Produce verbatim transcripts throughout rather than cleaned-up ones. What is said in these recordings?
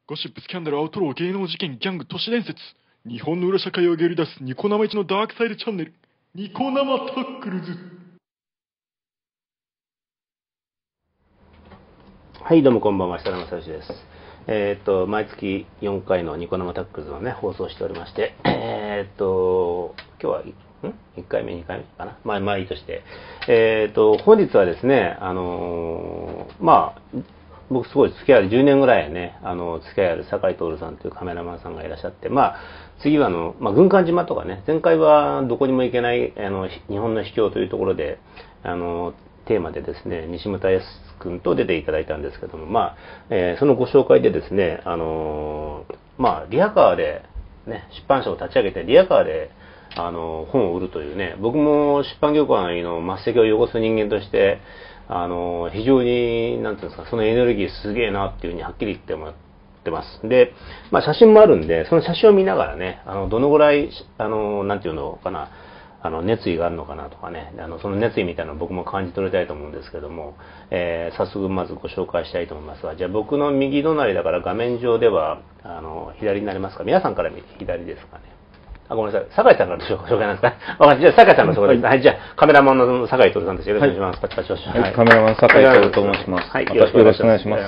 ゴシップ、スキャンダル、アウトロー、芸能事件、ギャング、都市伝説。日本の裏社会をげり出すニコ生一のダークサイドチャンネル。ニコ生タックルズ。 はい、どうもこんばんは、設楽正義です。えー、っと、毎月よんかいのニコ生タックルズをね、放送しておりまして、えー、っと、今日は、ん ?いっ 回目、にかいめかなまあ、まあいいとして。えー、っと、本日はですね、あのー、まあ、僕すごい付き合いあるじゅうねんぐらいね、あの、付き合いある酒井徹さんというカメラマンさんがいらっしゃって、まあ、次はあの、まあ、軍艦島とかね、前回はどこにも行けない、あの、日本の秘境というところで、あの、テーマでですね、西牟田康君と出ていただいたんですけども、まあ、えー、そのご紹介でですね、あのー、まあ、リアカーで、ね、出版社を立ち上げて、リアカーで、あのー、本を売るというね、僕も出版業界の末席を汚す人間として、あのー、非常に、なんていうんですか、そのエネルギーすげえなっていうふうにはっきり言ってもらってます。で、まあ、写真もあるんで、その写真を見ながらね、あの、どのぐらい、あのー、なんていうのかな、あの熱意があるのかなとかね、あのその熱意みたいなのを僕も感じ取りたいと思うんですけども、えー、早速まずご紹介したいと思いますが、じゃあ僕の右隣だから画面上ではあの左になりますか、皆さんから見て左ですかね。あ、ごめんなさい、酒井さんから紹介なんですか。わかりました。じゃあ酒井さんの紹介です。はい、はい、じゃあカメラマンの酒井徹さんです。よろしくお願いします。はい、パチパチパチ。 はい、カメラマン酒井徹と申します。 はい、よろしくお願いします。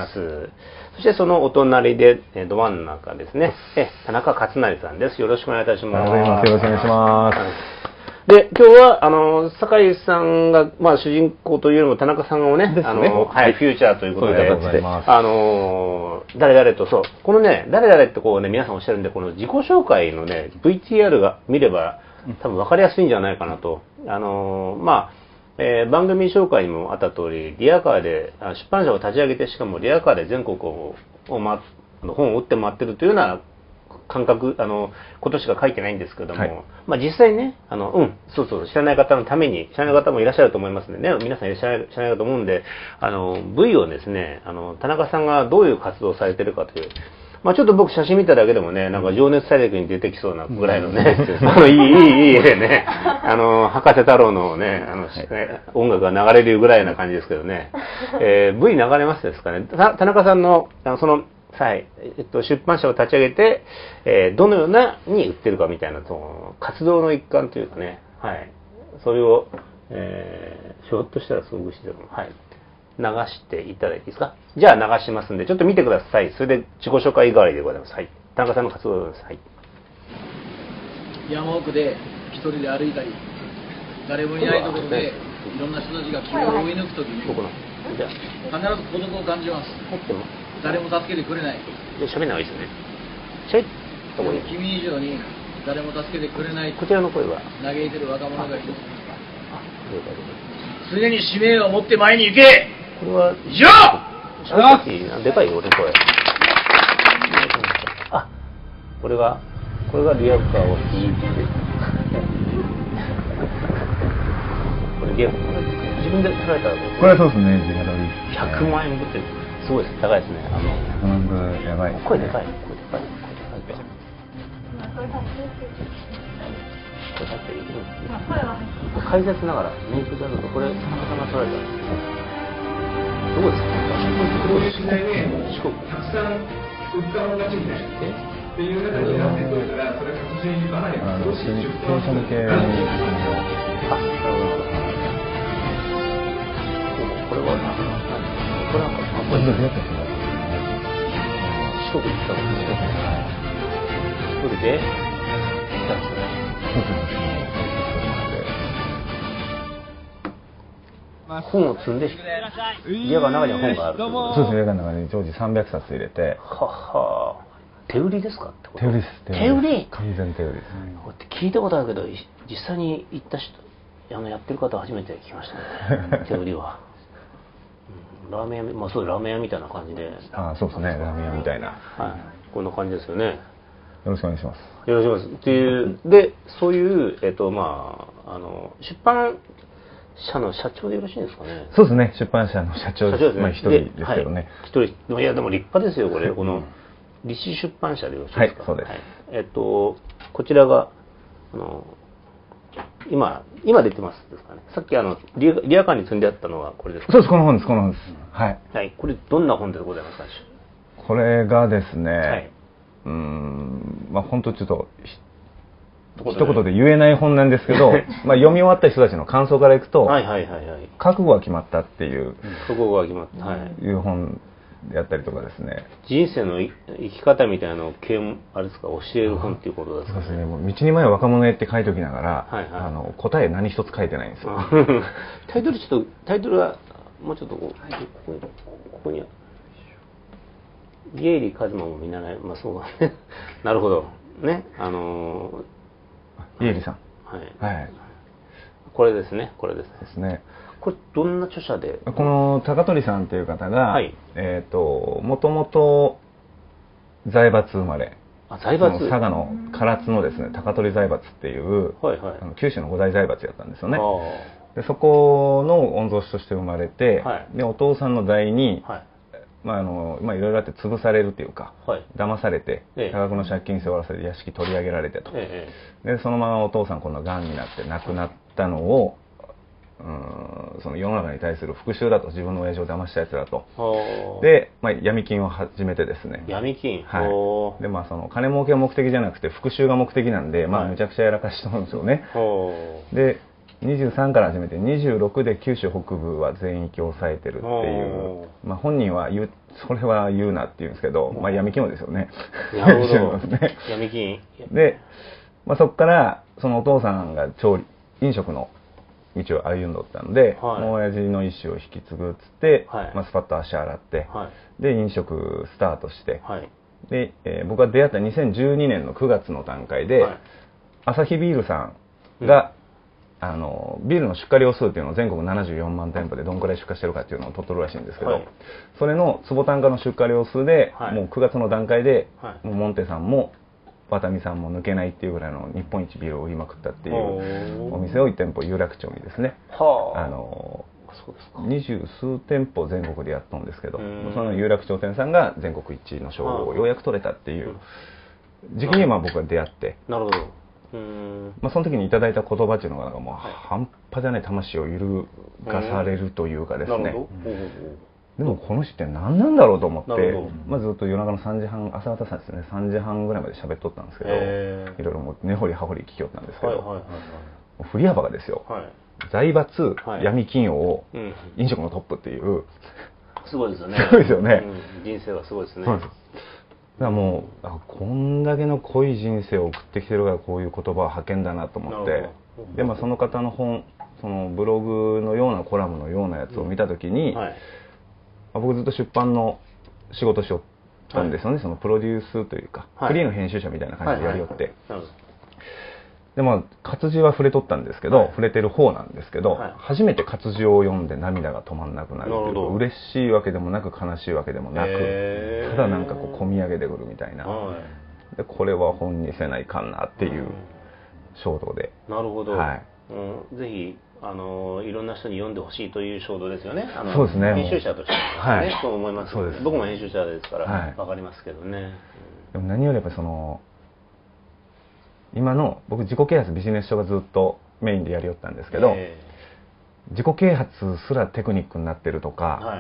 そしてそのお隣で、えど真ん中ですね、え田中勝成さんです。よろしくお願いいたします。 よろしくお願いします。 で、今日は、あの、酒井さんが、まあ、主人公というよりも、田中さんをね、ねあの、はい、フューチャーということで、あの、誰々と、そう、このね、誰々ってこうね、皆さんおっしゃるんで、この自己紹介のね、ブイティーアール が見れば、多分分かりやすいんじゃないかなと。あの、まあ、えー、番組紹介にもあった通り、リアカーで、出版社を立ち上げて、しかもリアカーで全国を、をま、本を売って回ってるというような、感覚、あの、ことしか書いてないんですけども、はい、まあ実際ね、あの、うん、そうそう、知らない方のために、知らない方もいらっしゃると思いますのでね、皆さんいらっしゃらない、知らないかと思うんで、あの、V をですね、あの、田中さんがどういう活動をされてるかという、まあちょっと僕写真見ただけでもね、なんか情熱大陸に出てきそうなぐらいのね、うん、あの、いい、いい、いい絵でね、あの、博士太郎のね、あの、はい、音楽が流れるぐらいな感じですけどね、えー、V 流れますですかね、田中さんの、あのその、はい。えっと、出版社を立ち上げて、えー、どのようなに売ってるかみたいな、その、活動の一環というかね、はい。それを、えー、ひょっとしたら遭遇してるの、はい。流していただいていいですか？じゃあ流しますんで、ちょっと見てください。それで自己紹介代わりでございます。はい。田中さんの活動です。はい。 山奥で一人で歩いたり、誰もいないところで、いろんな人たちが気を追い抜くときに、必ず孤独を感じます。誰も助けてくれない。 で、喋んない方がいいですよね。しゃべった方がいい。 君以上に誰も助けてくれない。 こちらの声は嘆いてる若者がいる。常に使命を持って前に行け。 これは以上。 あ、でかいよ俺声。あ、これがこれがリアカーを引いて、これリアカー自分で取られたらこれはそうですね。自腹でひゃくまん円持ってる。すごいです。高いですね。あのひゃくまんぐらいやばい。 声でかい。声でかい。声でかい。これだっていい。解説ながらメイクだとこれ田中さんが取られたんですけど、どうですか？ こういう時代でたくさん物価の街みたいなっていう中で選んでくれたら、それが突然かなり少し出版社向けに。 あ、なるほど。これはな。これなんか、あ、これどうやってやってるんだろう。四国行ったのですね。一人で来たんですよね。本を積んで、家が中には本がある。 そうですね、家が中に常時さんびゃくさつ入れて。 はは。手売りですかってこと？ 手売りです。 手売り？ 完全手売りです。 こうやって聞いたことあるけど、実際に行った人、あのやってる方は初めて聞きましたね。手売りは。ラーメン屋、まあそうラーメン屋みたいな感じで。 ああ、そうですね、ラーメン屋みたいな。 はい。こんな感じですよね。 よろしくお願いします。 よろしくお願いします。っていう、で、そういう、えっと、まあ、あの、出版社の社長でよろしいんですかね。 そうですね、出版社の社長です。社長ですね。まあ一人ですけどね。 一、はい、人、いやでも立派ですよ、これ。この、立志出版社でよろしいですか。 はい、そうです。はい、 えっと、こちらが、あの、今、今出てますですかね。さっきあの、リア、リアカーに積んであったのはこれですか。 そうです、この本です、この本です。はい。 はい。これどんな本でございますか。 これがですね、 はい、 うーん、まあ本当ちょっと一言で言えない本なんですけど、まあ読み終わった人たちの感想からいくと、 はいはいはいはい、 覚悟が決まったっていう、 覚悟が決まった、はい、 いう本であったりとかですね。 人生の生き方みたいなのをあれですか、教える本っていうことですかね。 そうですね。もう道に迷う若者へって書いておきながら、 はいはい、 あの答え何一つ書いてないんですよ。 タイトルちょっとタイトルはもうちょっとこう、はい、ここにここにゲイリー・カズマも見習い、まあそうだね。なるほどね、あのー。 イエリさん。 はい。 はい。 これですね、これですね。 ですね。 これどんな著者で？ この高取さんという方が、はい、えっ、ー、ともともと財閥生まれ。 あ、財閥。 佐賀の唐津のですね、高取財閥っていう、はいはい、あの九州の五大財閥やったんですよね。でそこの御曹司として生まれて、はい、でお父さんの代に。はい、まああのまあ、いろいろあって潰されるというか、はい、騙されて、ええ、多額の借金背負わされて屋敷取り上げられてと、ええ、でそのままお父さん今度はがんになって亡くなったのを、うん、その世の中に対する復讐だと、自分の親父を騙したやつだと、で、まあ、闇金を始めてですね、 闇金、 はい、でまあその金儲けが目的じゃなくて復讐が目的なんで、まあ、むちゃくちゃやらかしてるんですよね。でにじゅうさんから始めてにじゅうろくで九州北部は全域を抑えてるっていう、まあ、本人は言うそれは言うなって言うんですけど、まあ、闇金王ですよね。 なるほど闇金で、まあ、そこからそのお父さんが調理飲食の道を歩んどったので、はい、もう親父の意思を引き継ぐっつって、はい、まあ、スパッと足洗って、はい、で飲食スタートして、はい、で、えー、僕が出会ったにせんじゅうにねんのくがつの段階で、はい、アサヒビールさんが、うんあのビールの出荷量数っていうのを全国ななじゅうよんまん店舗でどんくらい出荷してるかっていうのを取っとるらしいんですけど、はい、それの坪単価の出荷量数で、はい、もうくがつの段階で、はい、もうモンテさんもワタミさんも抜けないっていうぐらいの日本一ビールを売りまくったっていうお店をいち店舗有楽町にですね、あの二十数店舗全国でやっとんですけど、その有楽町店さんが全国一位の称号をようやく取れたっていう時期にまあ僕は出会って。なるほど。まあ、その時にいただいた言葉っていうのがなんかもう半端じゃない魂を揺るがされるというかですね、でもこの人って何なんだろうと思って、まあ、ずっと夜中のさんじはん朝方さんですねさんじはんぐらいまで喋っとったんですけど、いろいろもう根掘り葉掘り聞きよったんですけど、振り幅がですよ、財閥闇金王を飲食のトップっていう、 すごいですよね。 すごいですよね。 人生はすごいですね。 だからもうあこんだけの濃い人生を送ってきてるからこういう言葉は派遣だなと思って、で、まあ、その方の本そのブログのようなコラムのようなやつを見た時に、うんはい、まあ、僕ずっと出版の仕事しよったんですよね、はい、そのプロデュースというか、はい、フリーの編集者みたいな感じでやりよって、でまあ活字は触れとったんですけど、はい、触れてる方なんですけど、はい、初めて活字を読んで涙が止まんなくなるというか、嬉しいわけでもなく悲しいわけでもなく、ただなんかこう込み上げてくるみたいな、でこれは本にせないかんなっていう衝動で、 なるほど、はい、うん、ぜひあのいろんな人に読んでほしいという衝動ですよね。あのそうですね。 編集者として、ね、はい、そう思います。そうです。僕も編集者ですから、はい、わかりますけどね。 でも何よりやっぱりその今の僕自己啓発ビジネス書がずっとメインでやりよったんですけど、えー、自己啓発すらテクニックになってるとか、はい、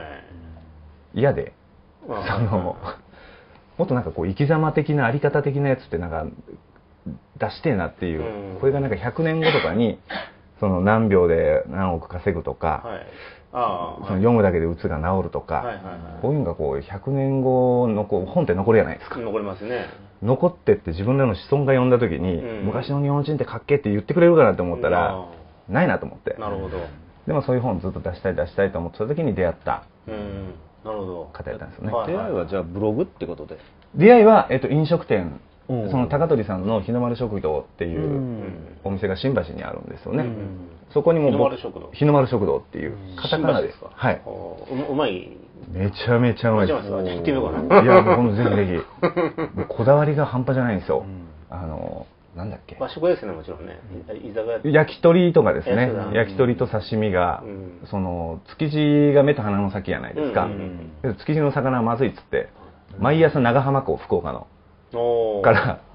嫌で、そのもっとなんかこう生き様的なあり方的なやつってなんか出してえなっていう、うん、これがなんかひゃくねんごとかにその何秒で何億稼ぐとか、はい、あその読むだけでうつが治るとか、はいはいはい、こういうのがこうひゃくねんごのこう本って残るじゃないですか。 残りますね。 残ってって自分らの子孫が読んだ時に、うん、昔の日本人ってかっけって言ってくれるかなと思ったら、うん、ないなと思って。 なるほど。 でもそういう本をずっと出したい出したいと思ってた時に出会った方やったんですよね。 うん、出会いはじゃあブログってことで？ 出会いは、えっと、飲食店、その高取さんの日の丸食堂っていうお店が新橋にあるんですよね。うん、そこにも日の丸食堂日の丸食堂っていうカタカナですか？ はい。 う, うまい。 めちゃめちゃうまいです。 行ってみようかな。 いやもうぜひぜひ。こだわりが半端じゃないんですよ。うん、あのなんだっけ。 和食ですねもちろんね。居酒屋。 焼き鳥とかですね。焼き鳥と刺身が、うん、その築地が目と鼻の先じゃないですか。うんうんうん、築地の魚はまずいっつって毎朝長浜港福岡のから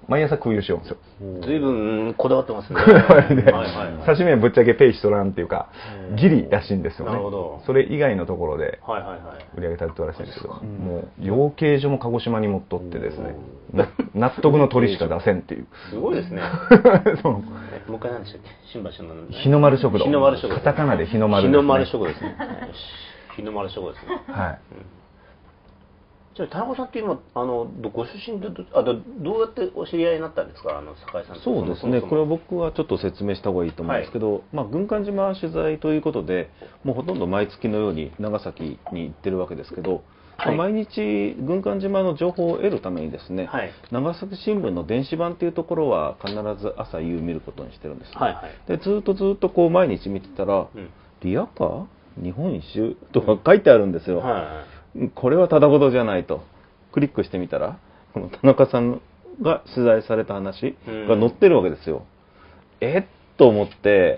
毎朝空輸しようんですよ。 随分こだわってますね。 刺身はぶっちゃけペイしとらんっていうかギリらしいんですよね。 なるほど。 それ以外のところで売り上げ立てとらしいんですけど、もう養鶏場も鹿児島に持っとってですね、納得の鳥しか出せんっていう。 すごいですね。そう。もう一回何でしたっけ、新橋の日の丸食堂。 日の丸食堂。 カタカナで日の丸ですね。 日の丸食堂ですね。日の丸食堂ですね。 はい。 じゃあ田中さんって今あのご出身であどどうやってお知り合いになったんですか、あの酒井さんと。 そうですね。これは僕はちょっと説明した方がいいと思うんですけど、はい、まあ軍艦島取材ということで、もうほとんど毎月のように長崎に行ってるわけですけど、はい、毎日軍艦島の情報を得るためにですね、はい、長崎新聞の電子版っていうところは必ず朝夕見ることにしてるんです、ね。はいはい、でずっとずっとこう毎日見てたら、うん、リアカー日本一周とか書いてあるんですよ。はいはい、これはただごとじゃないと。クリックしてみたら、この田中さんが取材された話が載ってるわけですよ。うん、えっと思って、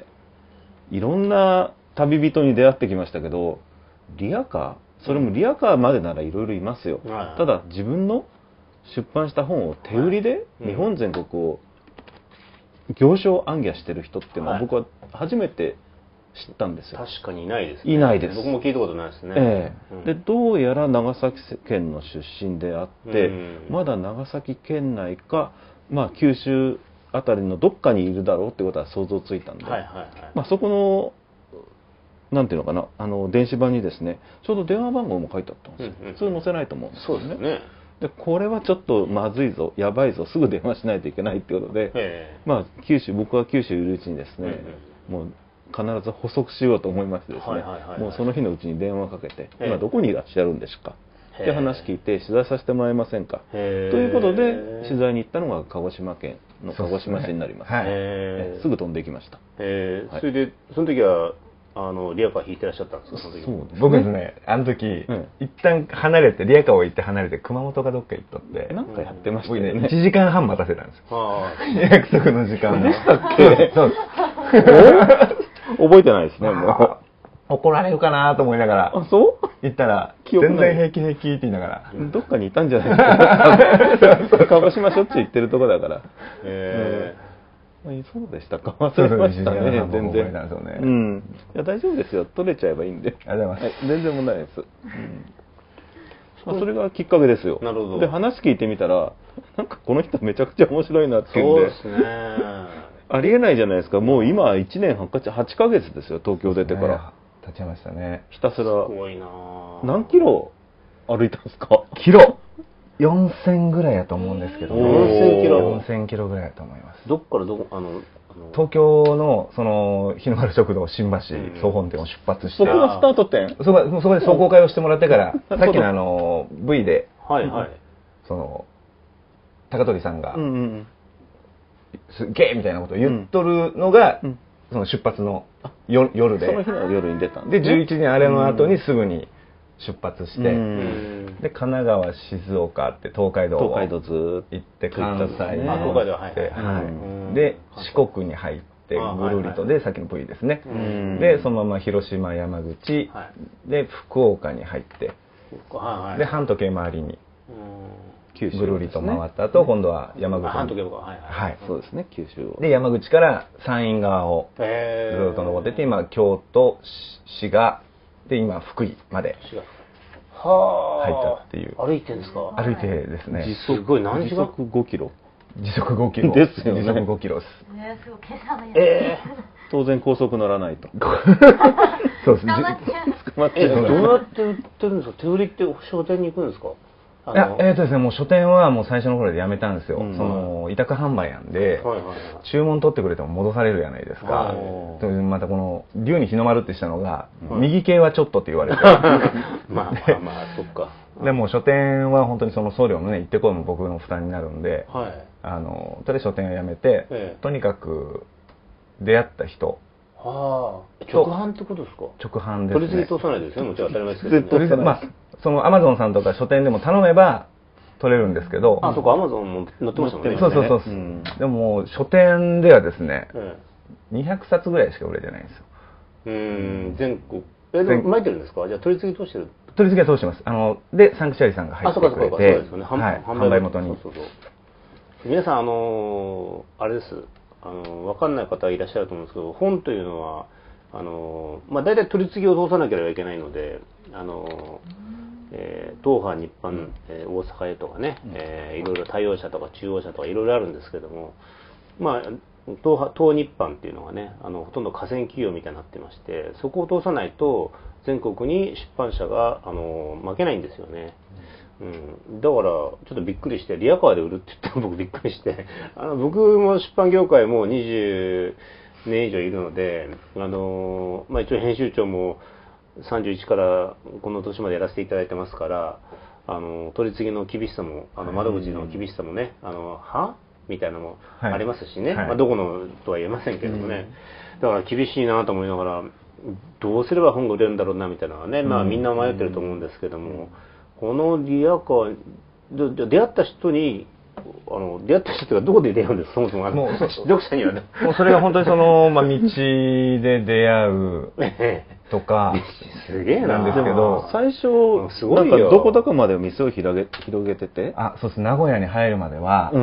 いろんな旅人に出会ってきましたけど、リアカーそれもリアカーまでならいろいろいますよ。うん、ただ自分の出版した本を手売りで日本全国を行商行脚してる人っていうのは僕は初めて知ったんですよ。 確かにいないですね。 いないです。 僕も聞いたことないですね。 ええ、うん、でどうやら長崎県の出身であって、うん、まだ長崎県内か、まあ、九州あたりのどっかにいるだろうってことは想像ついたんで、はいはいはい、まあ、そこのなんていうのかな、あの電子版にですね、ちょうど電話番号も書いてあったんですよ。うんうん、普通載せないと思うんですけどね。そうですね。でこれはちょっとまずいぞ、やばいぞ、すぐ電話しないといけないってことで、まあ、九州僕は九州いるうちにですね、うんうん、もう必ず補足しようと思いましてですね、もうその日のうちに電話かけて、今どこにいらっしゃるんですかって話聞いて、取材させてもらえませんかということで、取材に行ったのが鹿児島県の鹿児島市になります。すぐ飛んできました。 それで、その時は、あのリアカー引いてらっしゃったんですか、その時。 そうですね、僕ですね、あの時、うん、一旦離れて、リアカーを行って離れて、熊本かどっか行っとって、 なんかやってましたよね。 僕ね、いちじかんはん待たせたんですよ。約束の時間でしたっけ。そう覚えてないですね、もう。 怒られるかなと思いながら、 あ、そう行ったら、全然平気平気って言いながら。 どっかにいたんじゃないですか。鹿児島しょっちゅう行ってるとこだから。へー。そうでしたか。忘れましたね。全然。うん。いや、大丈夫ですよ。取れちゃえばいいんで。 ありがとうございます。 全然問題ないです。うん。まあ、それがきっかけですよ。なるほど。で、話聞いてみたら、なんかこの人めちゃくちゃ面白いなっていうんで。そうですね。ありえないじゃないですか。もう今いちねんはちかげつですよ、東京出てから。 経ちましたね。 ひたすら。すごいな。 何キロ歩いたんですか？ キロよんせんぐらいやと思うんですけど、 よんせんキロよんせんキロぐらいやと思います。 どっからどこ、あの、 東京のその日の丸食堂新橋総本店を出発して、 そこがスタート点。 そこそこで壮行会をしてもらってから、さっきのあの ブイ で、 はいはい、 その高取さんが、うんうん、すっげえみたいなことを言っとるのが、うん、その出発の夜で、 その日の夜に出たんで、じゅういちじあれの後にすぐに出発して、で神奈川、静岡って東海道を行って関西に行って、で四国に入ってぐるりとで、さっきの ブイ ですね。でそのまま広島、山口で福岡に入って、で半時計回りにぐるりと回った後、今度は山口、 半時計はいはい、そうですね、九州を。 で山口から山陰側をずっと登ってて、今京都、滋賀で今福井まで入ったっていう。 歩いてんですか？ 歩いてですね。 すごい、何時間？ 時速ごキロ。 時速ごキロですよね。 時速ごキロです。 ね、すごい計算のやつ。 えー、当然高速乗らないと。 そうですね。 捕まっちゃう。え、どうやって売ってるんですか？手売りって商店に行くんですか？ いや、えーとですね、もう書店はもう最初の頃でやめたんですよ。うん、その委託販売なんで、はいはいはい、注文取ってくれても戻されるじゃないですか。はい、またこの龍に日の丸ってしたのが、はい、右系はちょっとって言われて、まあまあまあそっか。 でも書店は本当にその送料のね行ってこいも僕の負担になるんで、はい、あのとりあえず書店をやめて、ええ、とにかく出会った人。 はあ、直販ってことですか？ 直販ですね。 取り次ぎ通さないですね、もちろん当たり前ですけど、ね。 まあそのアマゾンさんとか書店でも頼めば取れるんですけど。 あ、そこアマゾンも載ってましたもんね。 そうそうそう。うん、でも書店ではですね、ええ、にひゃくさつぐらいしか売れてないんですよ。 うーん、全国。え、でも巻いてるんですか？じゃあ取り次ぎ通してる？ 取り次ぎは通してます。あのでサンクチュアリさんが入ってくれて、はい、販売元に。そうそうそう、 皆さん、あのー、あれです、あのー、分かんない方いらっしゃると思うんですけど、本というのは、あのー、まあ、大体取り次ぎを通さなければいけないので、あのーえー、東派日版、えー、大阪へとかね、えー、いろいろ対応者とか中央者とかいろいろあるんですけども、まあ、東派東日版っていうのがね、あのほとんど河川企業みたいになってまして、そこを通さないと全国に出版社があの負けないんですよね。うん、だからちょっとびっくりして、リヤカーで売るって言っても僕びっくりして、あの僕も出版業界もにじゅうねん以上いるので、あの、まあ、一応編集長もさんじゅういちからこの年までやらせていただいてますから、あの取り次ぎの厳しさも、あの窓口の厳しさもね、あのはみたいなのもありますしね、はい、まあ、どこのとは言えませんけれどもね、うん、だから厳しいなと思いながら、どうすれば本が売れるんだろうなみたいなのはね、まあみんな迷ってると思うんですけども、うん、このリヤカーで出会った人に、あの出会った人がどこで出会うんですか、そもそもあの読者にはね。 もうそれが本当にその、まあ、道で出会うとかすげえなんですけど、最初すごいなんかどこだかまで店を広げ広げてて、 あ、そうです。名古屋に入るまでは、うん、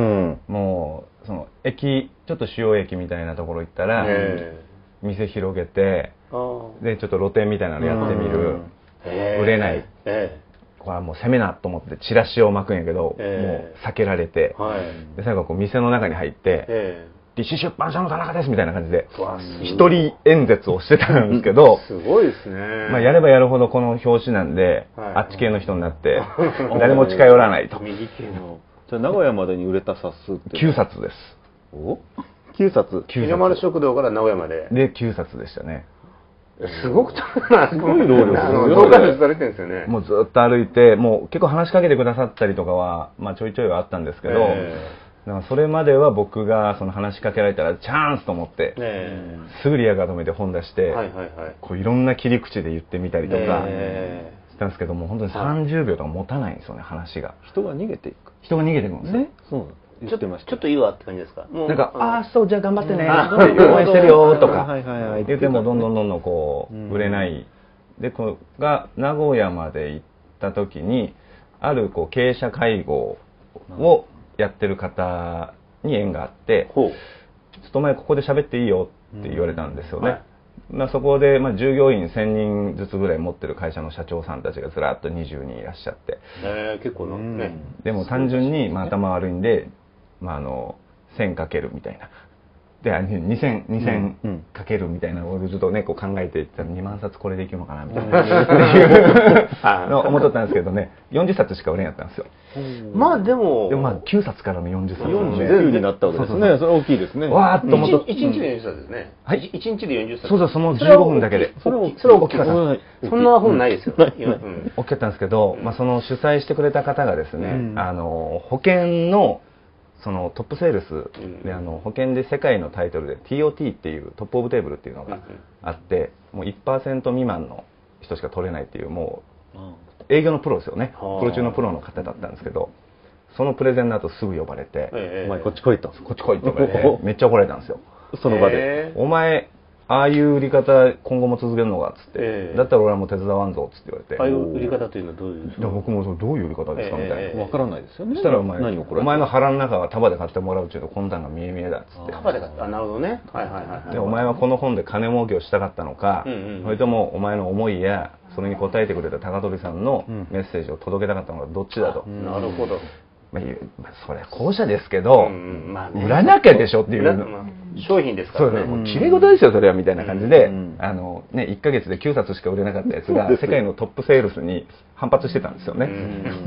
もうその駅、ちょっと主要駅みたいなところ行ったら店広げて、でちょっと露店みたいなのやってみる、売れない。これはもう攻めなと思ってチラシを巻くんやけど、えー、もう避けられて、はい、で最後こう店の中に入って「えー、立志出版社の田中です」みたいな感じで一人演説をしてたんですけどすごいですね、 まあ、やればやるほどこの表紙なんで、はい、あっち系の人になって誰も近寄らないと。 右系のじゃあ名古屋までに売れた冊数ってきゅうさつです。 おきゅうさつ。 日の丸食堂から名古屋までできゅうさつでしたね。 すごくすごい労力動画されてるんですよね。 もうずっと歩いて、もう結構話しかけてくださったりとかは、まあ、ちょいちょいはあったんですけど、えー、だからそれまでは僕がその話しかけられたらチャンスと思って、えー、すぐリヤカー止めて本出して、はいはいはい、こういろんな切り口で言ってみたりとかしたんですけども、本当にさんじゅうびょうとか持たないんですよね、話が。 人が逃げていく。 人が逃げていくんですよ。ね、 そうちょっとちょっといいわって感じですか。 なんか、ああ、そう、じゃあ頑張ってね、応援してるよとか言ってもどんどんどんどんこう、売れない。で、これが名古屋まで行った時に、あるこう経営者会合をやってる方に縁があって、ちょっとお前ここで喋っていいよって言われたんですよね。まあそこで、まあ、従業員せんにんずつぐらい持ってる会社の社長さんたちがずらっとにじゅうにんいらっしゃって。 えー、結構なね。 でも単純に、まあ、頭悪いんで、まあ、あのせんかけるみたいなでにせん、にせんかけるみたいなのをずっとねこう考えていったらにまんさつこれでいけるのかなみたいな思っとったんですけどね、よんじゅっさつしか売れんやったんですよ。 まあでもでもまあきゅうさつからのよんじゅっさつよんじゅうになったわけですね。それ大きいですね。 わーっと思っといちにちでよんじゅっさつですね。はい、いちにちでよんじゅっさつ。 そうそう、そのじゅうごふんだけで。 それは大きかった。そんな本ないですよ。大きかったんですけど、まあその主催してくれた方がですね、あの保険のそのトップセールスで、あの保険で世界のタイトルで ティーオーティー っていうトップオブテーブルっていうのがあって、もう いちパーセント 未満の人しか取れないっていう、もう営業のプロですよね。プロ中のプロの方だったんですけど、そのプレゼンの後すぐ呼ばれて、 お前こっち来いと、 こっち来いって言われて、めっちゃ怒られたんですよ、 その場で。 お前ああいう売り方今後も続けるのかっつって、えー、だったら俺はもう手伝わんぞっつって言われて。 ああいう売り方というのはどういうですか。 僕もそう、どういう売り方ですかみたいな。 わからないですよね。 そしたらお前、お前の腹の中は束で買ってもらうっていうと魂胆が見え見えだっつって。 束で買って、あ、なるほどね。はいはいはい。 で、お前はこの本で金儲けをしたかったのか、それともお前の思いやそれに応えてくれた高取さんのメッセージを届けたかったのかどっちだと。 なるほど。 まあ、それは後者ですけど、うんまあね、売らなきゃでしょっていう、 まあ、商品ですからね。 そうですね、きれい事ですよそれはみたいな感じで、うん、あのね、いっかげつできゅうさつしか売れなかったやつが世界のトップセールスに反発してたんですよね。うん、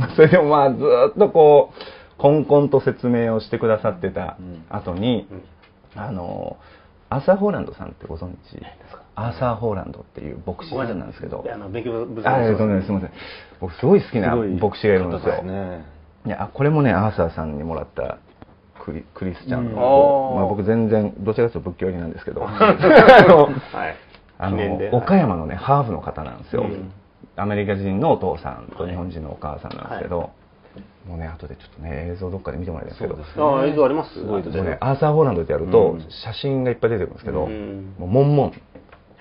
それでもまあずっとこうこんこんと説明をしてくださってた後に、うん、あのアーサー・ホーランドさんってご存知ですか。アーサー・ホーランドっていう牧師さんなんですけど、 あの勉強不足あ、すみません、僕すごい好きな牧師がいるんですよ。いや、これもね、アーサーさんにもらったクリ、クリスチャンの、うん、まあ、僕全然どちらかというと仏教寄りなんですけど、あの岡山のねハーフの方なんですよ、うん、アメリカ人のお父さんと日本人のお母さんなんですけど、はい、もうね後でちょっとね映像どっかで見てもらいたいんですけど、 ね、ああ映像あります。すごいですね。アーサー・ホーランドってやると写真がいっぱい出てくるんですけど、うん、もうモンモン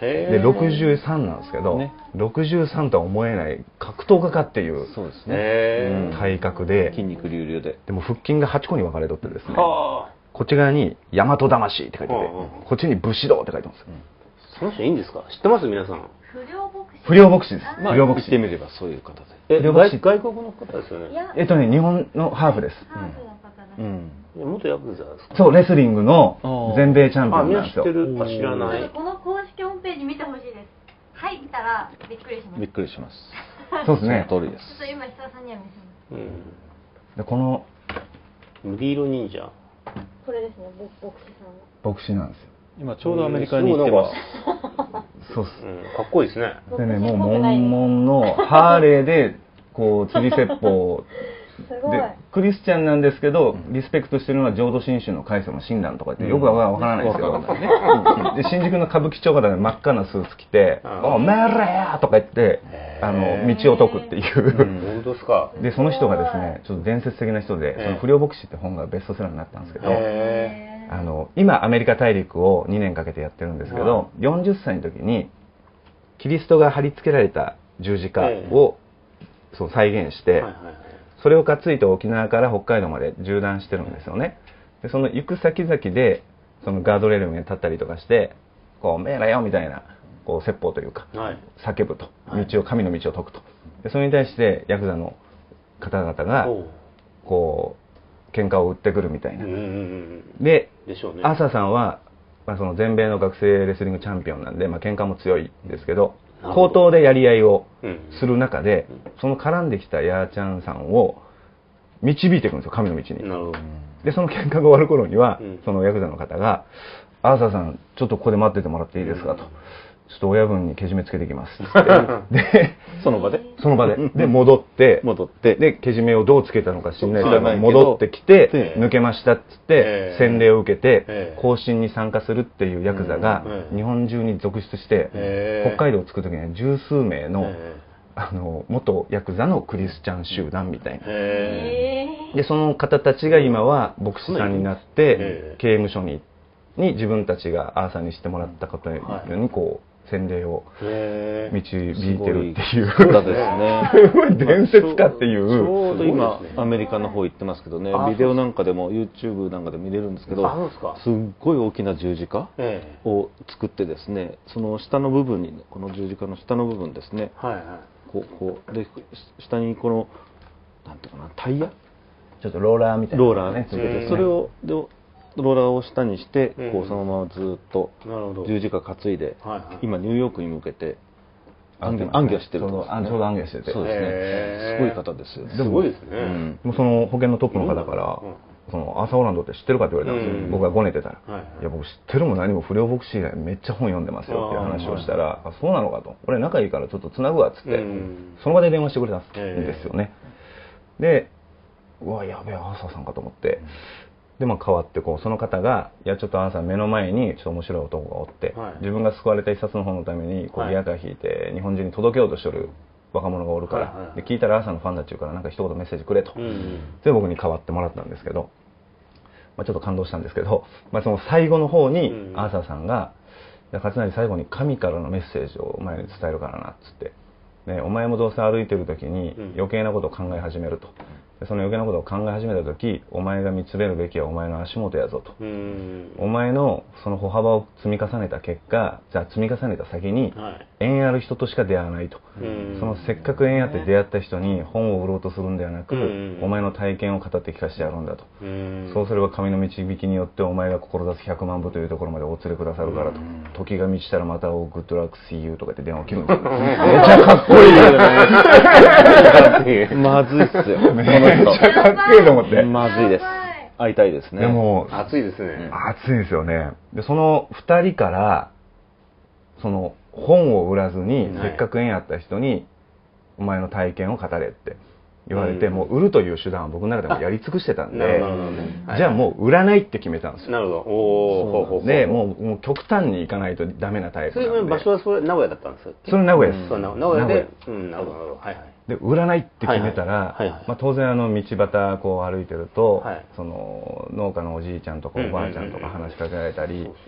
でろくじゅうさんなんですけど、ね、ろくじゅうさんとは思えない格闘家かっていう体格で、 筋肉隆々で、 でも腹筋がはちこに分かれとってですね、こっち側に大和魂って書いてて、こっちに武士道って書いてますよ。 その人いいんですか？知ってます皆さん。 不良牧師です。 不良牧師。言ってみればそういう方で。 え、外国の方ですよね。 えっとね、日本のハーフです。 うん。元ヤクザですか？ そう、レスリングの全米チャンピオンなんですよ。 あ、みんな知ってる。知らない。 この公式ホームページ見てほしいです。入ったらびっくりします。 びっくりします。 そうですね。 その通りです。 ちょっと今、久田さんには見せます。うん。 で、この麦色忍者。 これですね、牧師さん。 牧師なんですよ。 今ちょうどアメリカに行ってます。 そうっす、 うん、かっこいいですね。 でね、もう悶々のハーレーでこう釣り説法でクリスチャンなんですけど、リスペクトしてるのは浄土真宗の開祖の親鸞とかってよくわからないですけど、うん、で新宿の歌舞伎町から真っ赤なスーツ着て「おめれや!」とか言ってあの道を解くっていう、 うん、本当ですか。 でその人がですねちょっと伝説的な人で「その不良牧師」って本がベストセラーになったんですけど、あの今アメリカ大陸をにねんかけてやってるんですけど、よんじゅっさいの時にキリストが貼り付けられた十字架をそう再現して、それを担いで沖縄から北海道まで縦断してるんですよね。でその行く先々でそのガードレールに立ったりとかして「こうめえらよ」みたいなこう説法というか、はい、叫ぶと、道を神の道を解くと。でそれに対してヤクザの方々がこう喧嘩を売ってくるみたいな。ででしょうね、 アーサーさんは、まあ、その全米の学生レスリングチャンピオンなんで、まあ喧嘩も強いんですけど、口頭でやり合いをする中で、その絡んできたヤーちゃんさんを導いていくんですよ、神の道に。 なるほど。 でその喧嘩が終わる頃には、うん、そのヤクザの方が「アーサーさんちょっとここで待っててもらっていいですか」と。ちょっと親分にけじめつけてきますってでその場でその場でで戻って戻ってでけじめをどうつけたのか知んないけど戻ってきて抜けましたっつって洗礼を受けて行進に参加するっていうヤクザが日本中に続出して北海道を作る時には十数名のあの元ヤクザのクリスチャン集団みたいなでその方たちが今は牧師さんになって刑務所にに自分たちがアーサーにしてもらった方にこう洗礼を導いてるっていう方ですね。 すごい伝説家っていう。 ちょうど今アメリカの方行ってますけどね、ビデオなんかでも YouTube なんかで見れるんですけど、すっごい大きな十字架を作ってですね、その下の部分にこの十字架の下の部分ですね、こうこうで下にこのなんていうかなタイヤ、 ちょっとローラーみたいなローラーねつけて、それをでローラーを下にして、うん、こうそのままずっと十字架担いで、はいはい、今ニューヨークに向けて暗記してると、 ね、ちょうど暗記してて、 そうですね、すごい方ですよ。 すごいですね。 うん、でもその保険のトップの方から、うん、そのアーサー・オーランドって知ってるかって言われたんですよ、うん、僕がごねてたら、はいはい、いや僕知ってるも何も不良牧師以外めっちゃ本読んでますよっていう話をしたら、あ、そうなのかと、俺仲いいからちょっとつなぐわっつって、うん、その場で電話してくれたんですよね。で、うわやべえアーサーさんかと思って。でまあ、変わってこうその方がいやちょっとアーサー目の前にちょっと面白い男がおって、はい、自分が救われた一冊の本のためにこうリアカー引いて日本人に届けようとしてる若者がおるから、はいはいはい、で聞いたらアーサーのファンだっちゅうからなんか一言メッセージくれと、うんうん、で僕に代わってもらったんですけど、まあ、ちょっと感動したんですけど、まあ、その最後の方にアーサーさんが「いや勝成最後に神からのメッセージをお前に伝えるからな」っつって、ね「お前もどうせ歩いてる時に余計なことを考え始める」と。その余計なことを考え始めた時お前が見つめるべきはお前の足元やぞと、お前のその歩幅を積み重ねた結果じゃあ積み重ねた先に縁ある人としか出会わないと、そのせっかく縁あって出会った人に本を売ろうとするんではなくお前の体験を語って聞かせてやるんだと、そうすれば神の導きによってお前が志すひゃくまん部というところまでお連れくださるからと、時が満ちたらまたおグッドラックシーユーとかって電話を切るんですよ。めちゃかっこいいよね。 まずいっすよ。 めっちゃかっこいいと思って。 まずいです。会いたいですね。 でも熱いですね。 熱いですよね。でそのふたりからその本を売らずに、うん、せっかく縁あった人にお前の体験を語れって言われて、うん、もう売るという手段は僕の中でもやり尽くしてたんで、ね、じゃあもう売らないって決めたんですよ。 なるほど。おでもう、もう極端に行かないとダメなタイプなんで。 それ場所はそれ名古屋だったんですか？ それ名古屋です。 そう名古屋で、うん、なるほどなるほど。はいはい。 で売らないって決めたら、まあ、当然あの道端こう歩いてると、はい、その農家のおじいちゃんとかおばあちゃんとか話しかけられたり、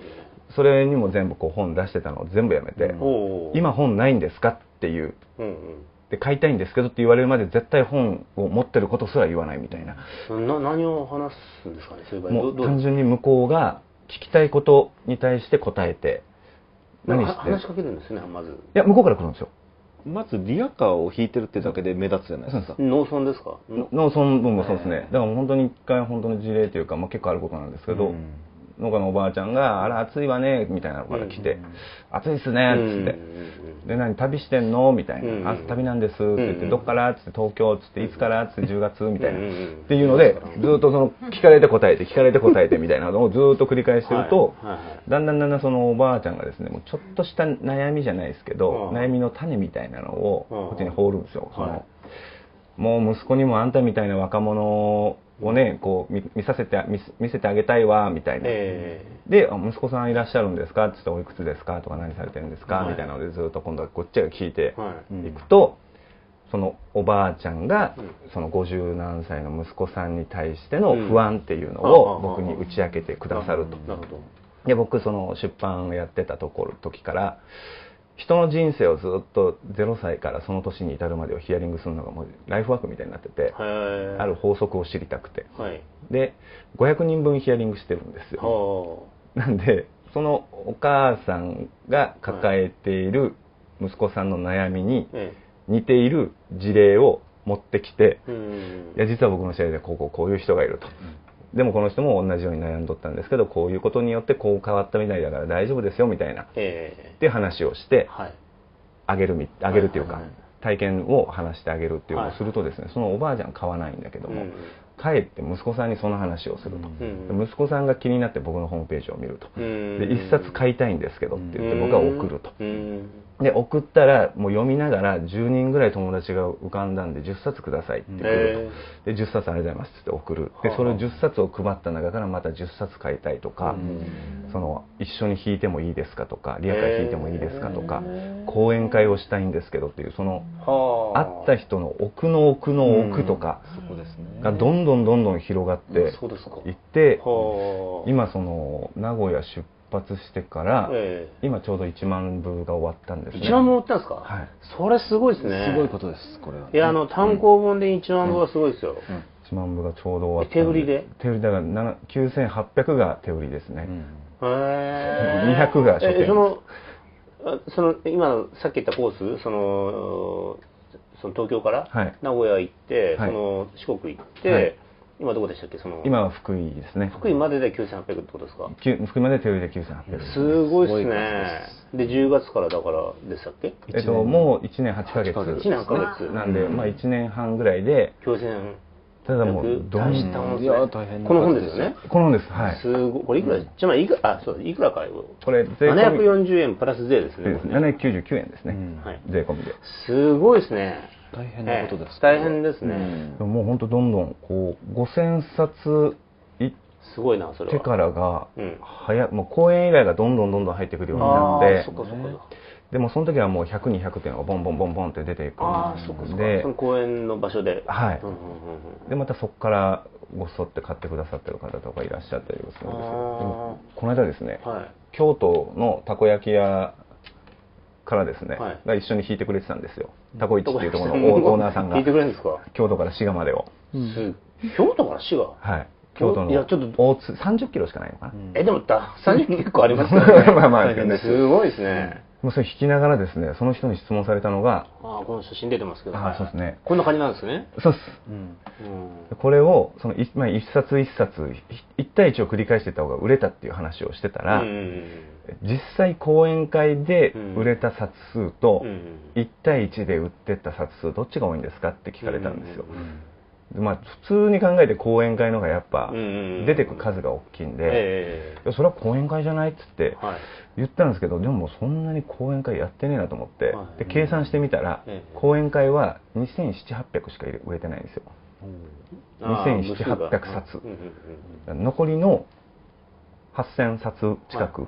それにも全部こう本出してたのを全部やめて、うん、今本ないんですかっていう、うんうん、で買いたいんですけどって言われるまで絶対本を持ってることすら言わないみたいな。 な何を話すんですかね、そういう場合。 もう単純に向こうが聞きたいことに対して答えて、 何して話しかけるんですね、まず。いや、向こうから来るんですよ。 まずリアカーを弾いてるってだけで目立つじゃないですか。 農村ですか？ 農村分もそうですね。だから本当に一回本当に事例というか、まあ、結構あることなんですけど、うん、農家のおばあちゃんが「あら暑いわね」みたいなのから来て「暑いっすね」っつって「で何旅してんの?」みたいな「あ旅なんです」って言って「どっから?」っつって「東京」っつって「いつから?」っつって「じゅうがつ」みたいなっていうのでずっとその聞かれて答えて聞かれて答えてみたいなのをずっと繰り返してると、だんだんだんだんそのおばあちゃんがですね、もうちょっとした悩みじゃないですけど、悩みの種みたいなのをこっちに放るんですよ。そのもう息子にもあんたみたいな若者をね、こう 見, 見させて 見, 見せてあげたいわみたいな、えー、で息子さんいらっしゃるんですかって言っておいくつですかとか何されてるんですか、はい、みたいなのでずっと今度はこっちが聞いていくと、はい、そのおばあちゃんがそのごじゅうなんさいの息子さんに対しての不安っていうのを僕に打ち明けてくださると。で僕その出版をやってたところ時から人の人生をずっとゼロさいからその年に至るまでをヒアリングするのがもうライフワークみたいになってて、ある法則を知りたくて、はい、でごひゃくにんぶんヒアリングしてるんですよ。なんでそのお母さんが抱えている息子さんの悩みに似ている事例を持ってきて、いや実は僕の試合でこうこうこういう人がいると。でもこの人も同じように悩んどったんですけど、こういうことによってこう変わったみたいだから大丈夫ですよみたいな、えー、って話をしてあげるみあげるっていうか、はいはいはい、体験を話してあげるっていうのをするとですね、そのおばあちゃん買わないんだけども、うん、帰って息子さんにその話をすると、うん、息子さんが気になって僕のホームページを見ると、うん、で一冊買いたいんですけどって言って僕は送ると、うん、で送ったらもう読みながらじゅうにんぐらい友達が浮かんだんでじゅっさつくださいって来ると、でじゅっさつありがとうございますって送る、でそれをじゅっさつを配った中からまたじゅっさつ買いたいとか、その一緒に弾いてもいいですかとかリアカー弾いてもいいですかとか、講演会をしたいんですけどっていう、その会った人の奥の奥の奥とかがどんどんどんどん広がっていって、今その名古屋出発してから、えー、今ちょうどいちまんぶが終わったんですね。 いちまんぶ終わったんですか？はい。それすごいですね。 すごいことです、これは、ね。 いや、あの、単行本でいちまんぶはすごいですよ。 うんうん、いちまんぶがちょうど終わったんで。 手売りで手売りだからきゅうせんはっぴゃくが手売りですね。うん、 へー。 にひゃくが書店。 その、その、今のさっき言ったコース、その、その東京から名古屋行って、はい、その四国行って、はい、今どこでしたっけ？その今は福井ですね。 福井までできゅうせんはっぴゃくってことですか？ 福井まで手売りできゅうせんはっぴゃく。 すごいですね。でじゅうがつからだからでしたっけ？ えっともういちねんはちかげつ。いちねんはちかげつ。 なんでまあいちねんはんぐらいできゅうせん。 ただもうどんしたんですね。この本ですよね。 この本です。はい。 すごい。これいくら？ちなみにいくらあそういくらかよ。 これななひゃくよんじゅうえんプラス税ですね。 ななひゃくきゅうじゅうきゅうえんですね。はい。税込みで。 すごいですね。 大変なことです、 ええ、大変ですね、 うん、もう本当どんどんこうごせんさついすごいなそれは手からが、うん、早もう講演依頼がどんどんどんどん入ってくるようになって、 そっかそっか、 でもその時はもうひゃくにひゃくっていうのがボンボンボンボンって出ていくんで、 あそっかそっか、その講演の場所で、 はい、うんうんうん、でまたそこからごっそって買ってくださってる方とかいらっしゃったりするんですよ。でもこの間ですね、はい、京都のたこ焼き屋からですね、はい、が一緒に弾いてくれてたんですよ。タコイチっていうところのオーナーさんが弾いてくれるんですか？ 京都から滋賀までを、 うん、京都から滋賀、 はい、京都のいやちょっと大津さんじゅっキロしかないのかな、うん、 えでもださんじゅっキロ結構ありますからねまあまあすごいですね、 もうそれ弾きながらですね、その人に質問されたのが、 ああこの写真出てますけど、 あそうですね、 こんな感じなんですね。 そうです、うんうん、これをその一、まあ、一冊一冊一対一を繰り返していった方が売れたっていう話をしてたら、うん、実際講演会で売れた冊数といち対いちで売ってった冊数どっちが多いんですかって聞かれたんですよ。でまあ、普通に考えて講演会の方がやっぱ出てく数が大きいんで、えー、それは講演会じゃないっつって言ったんですけど、でもそんなに講演会やってねえなと思って、はい、で計算してみたら、えー、講演会はにせんななひゃくはっぴゃくしか売れてないんですよ。にせんななひゃくはっぴゃくさつ、残りのはっせんさつ近く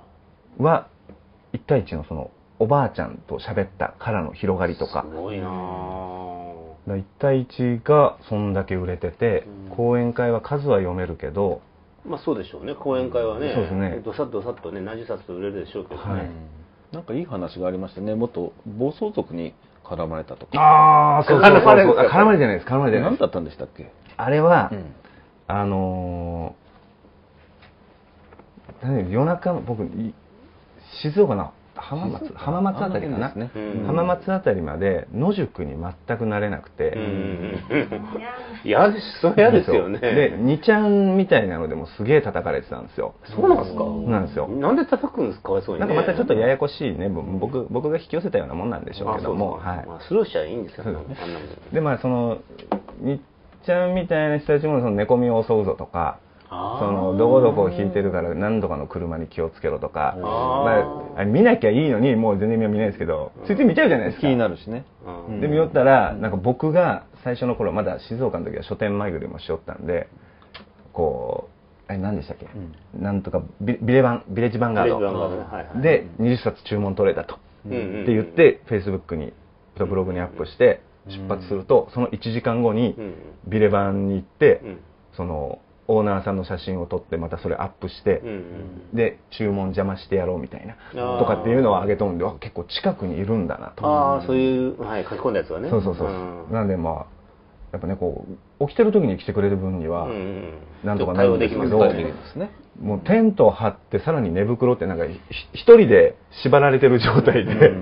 はいち対いちのそのおばあちゃんと喋ったからの広がりとか、 すごいないち対いちがそんだけ売れてて、うん、講演会は数は読めるけどまあそうでしょうね、講演会はね、 そうですね、 どさっどさっとね、何十冊と売れるでしょうけどね、はい、 なんかいい話がありましたね、元暴走族に絡まれたとか。 ああ、そうそうそうそう、絡まれてないです、絡まれてないです。 何だったんでしたっけ？ あれは、うん、あのー、夜中、僕、静岡の浜松、浜松あたりかな、ね、浜松あたりまで野宿に全く慣れなくて、 嫌です、それ嫌ですよね。 で、にちゃんみたいなのでもすげえ叩かれてたんですよ。 そうなんですか？ なんですよ。 なんで叩くんですか、かわいそうにね。 なんかまたちょっとややこしいね、僕、僕が引き寄せたようなもんなんでしょうけども、はい。 まあ、スルーしちゃいいんですよ、あんなもん。 で、まあ、その、にっちゃんみたいな人たちも、その寝込みを襲うぞとか、そのどこどこを引いてるから何とかの車に気をつけろとか、まあ、見なきゃいいのにもう全然見ないですけど、ついつい見ちゃうじゃないですか。 気になるしね。 で見よったら、なんか僕が最初の頃まだ静岡の時は書店巡りもしよったんで、こうえ何でしたっけ、うん、なんとかビビレバンビレッジヴァンガードでにじゅっさつ注文取れたと、うん、って言ってフェイスブックにブログにアップして出発すると、そのいちじかんごにビレバンに行って、そのオーナーさんの写真を撮ってまたそれアップして、うんうん、で注文邪魔してやろうみたいなとかっていうのを上げとるんで、結構近くにいるんだなと。 ああ、そういう、はい、書き込んだやつはね。 そうそうそう。うん、なんでまあやっぱね、こう起きてる時に来てくれる分には、うんうん、なんとかなるんですけど、もうテントを張ってさらに寝袋ってなんか一人で縛られてる状態で、うん、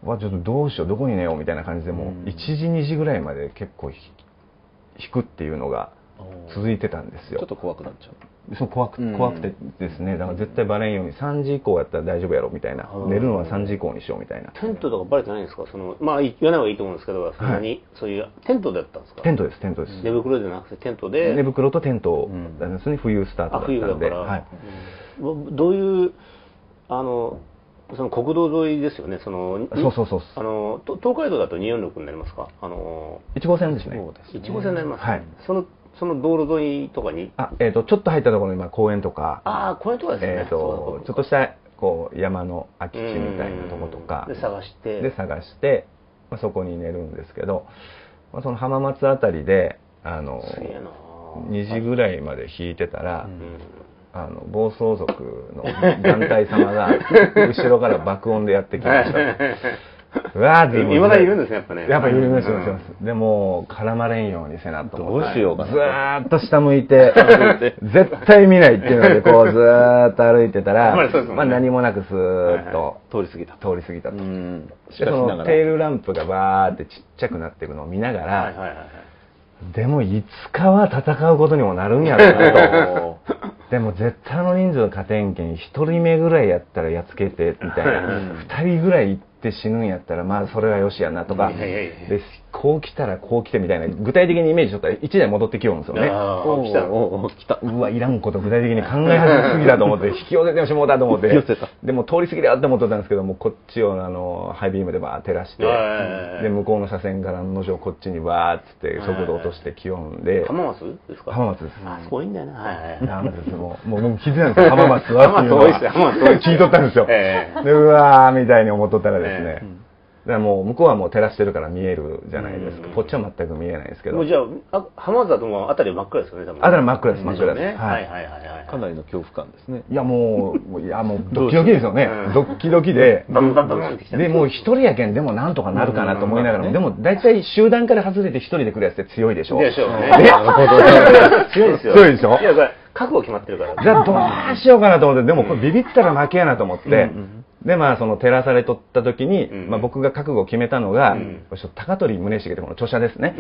わちょっとどうしようどこに寝ようみたいな感じで、もういちじにじぐらいまで結構引くっていうのが続いてたんですよ。 ちょっと怖くなっちゃう。 そう怖く怖くてですね、だから絶対バレんようにさんじ以降やったら大丈夫やろみたいな、寝るのはさんじ以降にしようみたいな。 テントとかバレてないんですか？そのまあ言わない方がいいと思うんですけど、そんなに、はい、そういうテントだったんですか？ テントですテントです。 寝袋じゃなくてテントで。 寝袋とテントですね、冬スタートだったんで。 あ、冬だから。はい。うん、どういうあのその国道沿いですよね。そのそうそうそう。 あの東海道だとによんろくになりますか？あのいち号線ですね。 いち号線になります。 はい。 そのその道路沿いとかに、 あ、えっとちょっと入ったところに今公園とか、 ああ公園とかですね。 えっとちょっとしたこう山の空き地みたいなとことかで探してで探して、まあ、そこに寝るんですけど、まあ、その浜松あたりであのにじぐらいまで引いてたら。うん、あの暴走族の団体様が後ろから爆音でやってきました。うわーって今だいるんですね、やっぱね。 やっぱいるんですよ。でも絡まれんようにせなと思って。 どうしようかな。 ずーっと下向いて絶対見ないっていうのでこうずーっと歩いてたら、まあ何もなくスーッと通り過ぎた。 通り過ぎたと。でそのテールランプがバーってちっちゃくなっていくのを見ながら、でもいつかは戦うことにもなるんやろうなと。でも絶対の人数の加点圏ひとりめぐらいやったらやっつけてみたいな、ふたりぐらい行って死ぬんやったらまあそれはよしやなとか、でこう来たらこう来てみたいな具体的にイメージしとったらいちだい戻ってきようんですよね。 来たお来たうわいらんこと具体的に考え始めすぎだと思って引き寄せてしもうたと思ってでも通り過ぎだって思ってたんですけども、こっちをあのハイビームでバー照らして、で向こうの車線からの上こっちにバーっつって速度落として気温で。 浜松ですか？ 浜松です。 あそこいいんだよな。はい浜松です。もうもう僕気づいたんですよ、浜松はっていうのは。 浜松多いです。 聞いとったんですよ。でうわーみたいに思っとったらですね。だからもう向こうはもう照らしてるから見えるじゃないですか。こっちは全く見えないですけど。 もうじゃあ浜松だともう辺り真っ暗ですよね。多分。 辺り真っ暗です真っ暗です。 はいはいはいはい。 かなりの恐怖感ですね。 いやもういやもうドキドキですよね。ドキドキで。でもう一人やけんでもなんとかなるかなと思いながらも、でも大体集団から外れて一人で来るやつって強いでしょ。 でしょうね。 強いですよ。強いでしょ。 いやこれ覚悟決まってるから。 じゃあどうしようかなと思って、でもこれビビったら負けやなと思って。でまあその照らされとった時に、うん、まあ僕が覚悟を決めたのが、うん、高取宗重ってこの著者ですね、うん、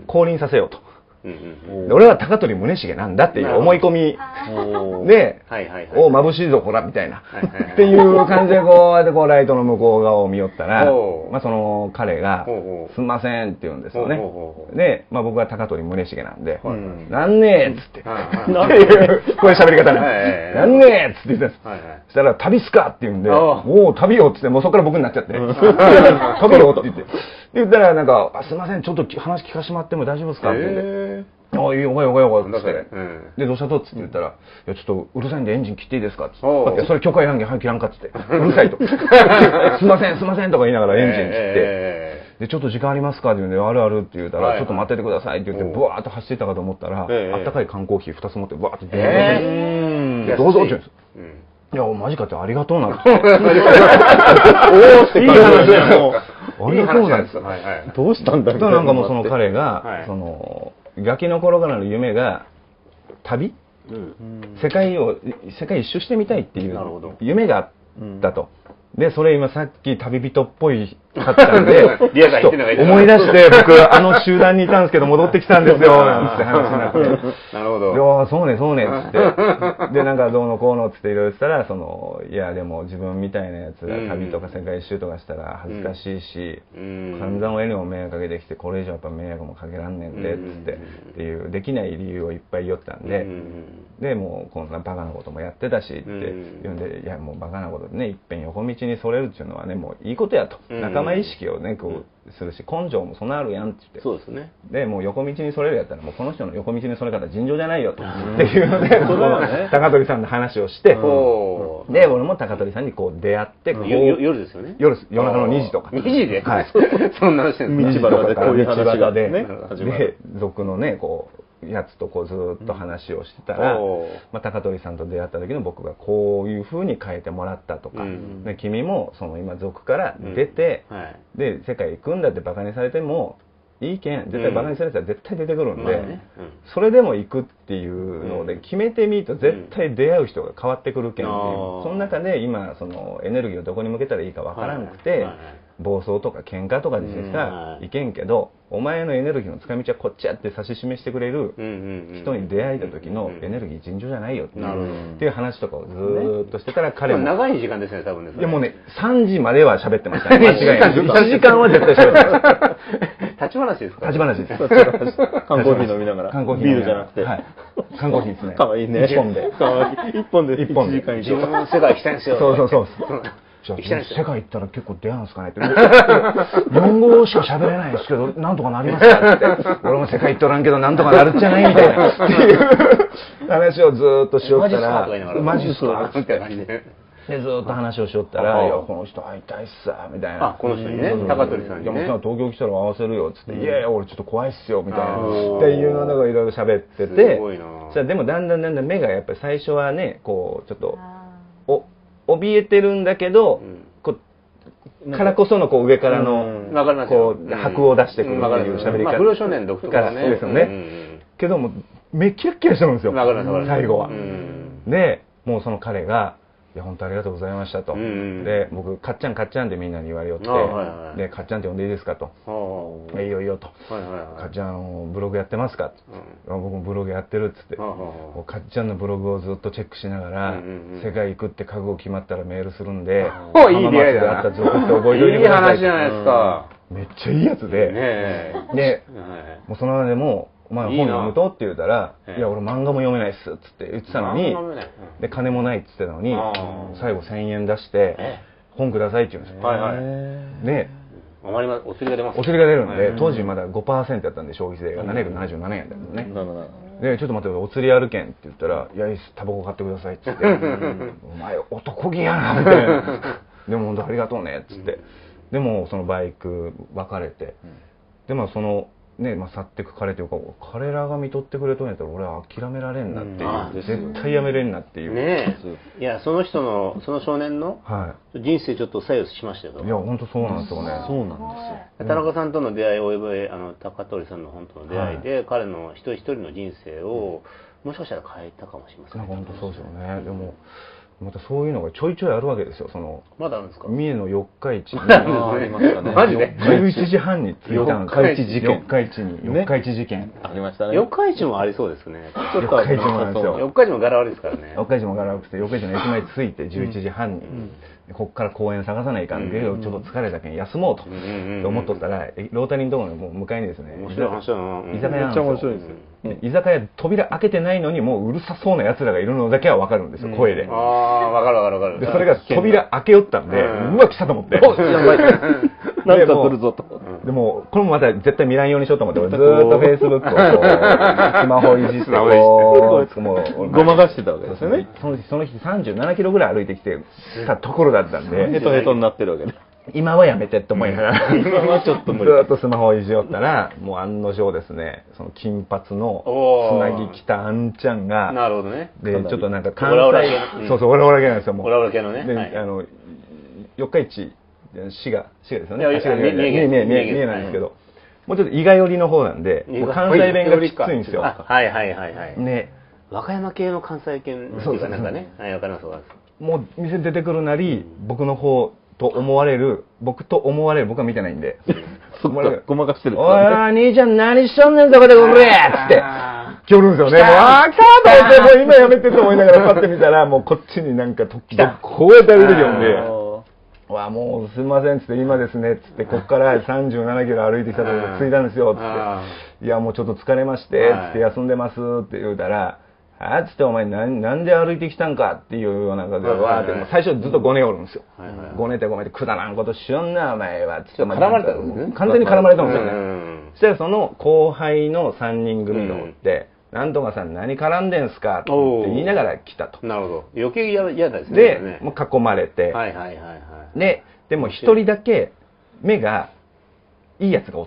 降臨させようと、うんうん、俺は高取宗重なんだっていう思い込みで、おお眩しいぞほらみたいなっていう感じでこうやってこうライトの向こう側を見よったら、まあその彼がすんませんって言うんですよね。で、まあ僕は高取宗重なんで、なんねえっつってっていうこういう喋り方ね、なんねえっつって言ったんです。そしたら旅っすかって言うんで、おお旅よっつってもうそこから僕になっちゃって、旅よって言って。言ったらなんか、すいません、ちょっと話聞かせてもらっても大丈夫ですかって言って、ああ、いいよ、おかよ、おかよ、おかよ、つって。で、どうしたとっつって言ったら、いや、ちょっとうるさいんでエンジン切っていいですかっつって。それ許可いらんけん、はい、切らんかっつって。うるさいと。すいません、すいませんとか言いながらエンジン切って。 で、ちょっと時間ありますかって言うんで、あるあるって言うたら、ちょっと待っててくださいって言って、ブワーッと走っていったかと思ったら、あったかい缶コーヒーふたつ持って、ブワーッと電話して、どうぞって言うんです。いや、マジかってありがとうなんです。おーっていい話だよ。ありがとうなんです。 どうしたんだろう。 なんかもうその彼が、その、ガキの頃からの夢が、旅世界を、世界一周してみたいっていう夢があったと。で、それ今さっき旅人っぽいかったんで、思い出して、僕、あの集団にいたんですけど、戻ってきたんですよ、なんて話になって。 なるほど。 いやそうね、そうね、つって。で、なんかどうのこうのつっていろいろ言ったら、その、いや、でも自分みたいなやつが旅とか世界一周とかしたら恥ずかしいし、散々親にも迷惑かけてきて、これ以上やっぱ迷惑もかけらんねんで、つって、っていう、できない理由をいっぱい言ったんで、で、もうこんなバカなこともやってたし、って言うんで、いや、もうバカなことでね、いっぺん横道にそれるっていうのはね、もういいことやと。仲間意識をね、こう、するし、根性もそんなあるやんって言って。 そうですね。 で、もう横道にそれるやったら、もうこの人の横道にそれ方尋常じゃないよと。っていうので、高取さんの話をして、で、俺も高取さんにこう出会って、 夜ですよね。 夜です。夜中のにじとか。 にじではい。 そんな話です道端でこういう話がで、で、族のね、こう、やつとこうずっと話をしてたら、まあ、高取さんと出会った時の僕がこういう風に変えてもらったとか、で君もその今族から出て、で世界行くんだってバカにされてもいいけん絶対バカにされたら絶対出てくるんで、それでも行くっていうので決めてみると絶対出会う人が変わってくるけんっていう、その中で今そのエネルギーをどこに向けたらいいかわからなくて、暴走とか喧嘩とかでしかいけんけど、お前のエネルギーの使い道はこっちやって指し示してくれる人に出会えた時のエネルギー尋常じゃないよっていう話とかをずーっとしてたら彼も長い時間ですね多分ね。 いやもうねさんじまでは喋ってましたね。間違いない。いちじかんは絶対喋ってました。 立ち話ですか？ 立ち話です。 缶コーヒー飲みながら。 缶コーヒービールじゃなくて。 はい。缶コーヒーですね。 かわいいね。 一本で。 かわいい。一本で。 一本で。 自分の世界行きたいんですよ。 そうそうそう。じゃあ世界行ったら結構出会うんですかねって。よんごうしか喋れないんですけど、なんとかなりますかって。俺も世界行っとらんけど、なんとかなるんじゃないみたいな。っていう話をずーっとしよったら、マジっすかみたいな感じで。で、ずーっと話をしよったら、いや、この人会いたいっさ、みたいな。 あ、この人にね、高取さんに。 いや、もう東京来たら合わせるよ、つって。いやいや、俺ちょっと怖いっすよ、みたいな。っていうのがいろいろ喋ってて。すごいな。じゃあでもだんだんだんだん目がやっぱり最初はね、こう、ちょっと、お、怯えてるんだけど、こう、からこそのこう上からの、こう、箔を出してくるっていう喋り方。 不良少年独特からですよね。けども、目キラッキラしてるんですよ。最後は。で、もうその彼が、いや、本当ありがとうございましたと。で、僕、かっちゃんかっちゃんってみんなに言われよって、で、かっちゃんって呼んでいいですかと。いいよいいよと。かっちゃん、ブログやってますか僕もブログやってるっつって。かっちゃんのブログをずっとチェックしながら、世界行くって覚悟決まったらメールするんで、 いい出会いだな。 ずっと覚えておいてください。 いい話じゃないですか。 めっちゃいいやつで、で、もうその中でも、まあ本読むとって言うたら、いや俺漫画も読めないっすっつって言ってたのに、で金もないって言ってたのに、最後せんえん出して本くださいって言うんですよ。で、 お釣りが出ます。 お釣りが出るんで、当時まだ ごパーセント やったんで消費税がななひゃくななじゅうななえんだよね。で、ちょっと待って、お釣りあるけんって言ったら、いやいいっす、タバコ買ってくださいって言って、お前男気やなみたいな。でも本当ありがとうねっつって。でもそのバイク別れて、でもそのね、まあ、去ってく彼というか、彼らが見とってくれとんやったら俺は諦められんなっていう、うん、絶対やめれんなっていう。 ねえ。いや、その人の、その少年の人生ちょっと左右しましたよ。 いや、本当そうなんですよね。 そうなんですよ。 田中さんとの出会いおよび、あの、高取さんの本当の出会いで、はい、彼の一人一人の人生を、もしかしたら変えたかもしれませんね。 本当そうですよね。でも、またそういうのがちょいちょいあるわけですよ。そのまだあるんですか？ 三重の四日市にありましたね。マジで？ じゅういちじはんに着いたんです。四日市事件。四日市に四日市事件ありましたね。 四日市もありそうですね。 四日市もなんですよ。 四日市も柄悪いですからね。 四日市も柄悪くて四日市の駅前着いてじゅういちじはんにこっから公園探さないかんで、ちょっと疲れたけん休もうと思っとったら、ロータリーのところのもう向かいにですね、 面白い話だな。 居酒屋なんですよ。めっちゃ面白いですよ。居酒屋扉開けてないのにもううるさそうな奴らがいるのだけは分かるんですよ、声で。 ああ、分かる分かる分かる。 で、それが扉開けよったんで、うわ、来たと思って。おやばい。 なんか来るぞと。 でも、これもまた絶対見らんようにしようと思って、俺ずーっと Facebook をこう、スマホいじって、こう、もう、ごまかしてたわけですよね。 その日さんじゅうななキロぐらい歩いてきてたところだったんで、 ヘトヘトになってるわけで。 今はやめてって思いながら、 今はちょっと無理。 ずっとスマホをいじよったら、もう案の定ですね、その金髪のつなぎ着たあんちゃんが、 なるほどね。 で、ちょっとなんか関オラオラ系西、そうそう、オラオラ系なんですよ、もう。 オラオラ系のね。 で、あの、四日市、滋賀、滋賀ですよね。 いや、 滋賀、三重、 三重三重、三重なんですけど、もうちょっと伊賀寄りの方なんで、もう関西弁がきついんですよ。 はいはいはいはい。 ね。 和歌山系の関西圏っていうかなんかね。はい、わかりますわかります。 もう店出てくるなり、僕の方と思われる、僕と思われる、僕は見てないんで。 そっか、ごまかしてる。 おいおい、兄ちゃん何しとんねんそこでこれつって。来るんですよね。もう、あー来たーと思って、もう今やめてと思いながらパッて見たら、もうこっちになんか時々こうやって歩いてきよんで、わ、もうすいませんつって、今ですねつって、こっからさんじゅうななキロ歩いてきたところで着いたんですよつって、いやもうちょっと疲れましてつって休んでますって言うたら、あつってお前なんなんで歩いてきたんかっていうような感じで、わーって最初ずっとごねおるんですよ。ごねてごねてくだらんことしよんなお前はつって、 絡まれたんですね。 完全に絡まれたんですよね。そしたらその後輩のさんにん組がおって、なんとかさん何絡んでんすかって言いながら来たと。 なるほど。余計嫌ですね。 で、もう囲まれて、 はいはいはいはい。 で、でも一人だけ目がいいやつがおった。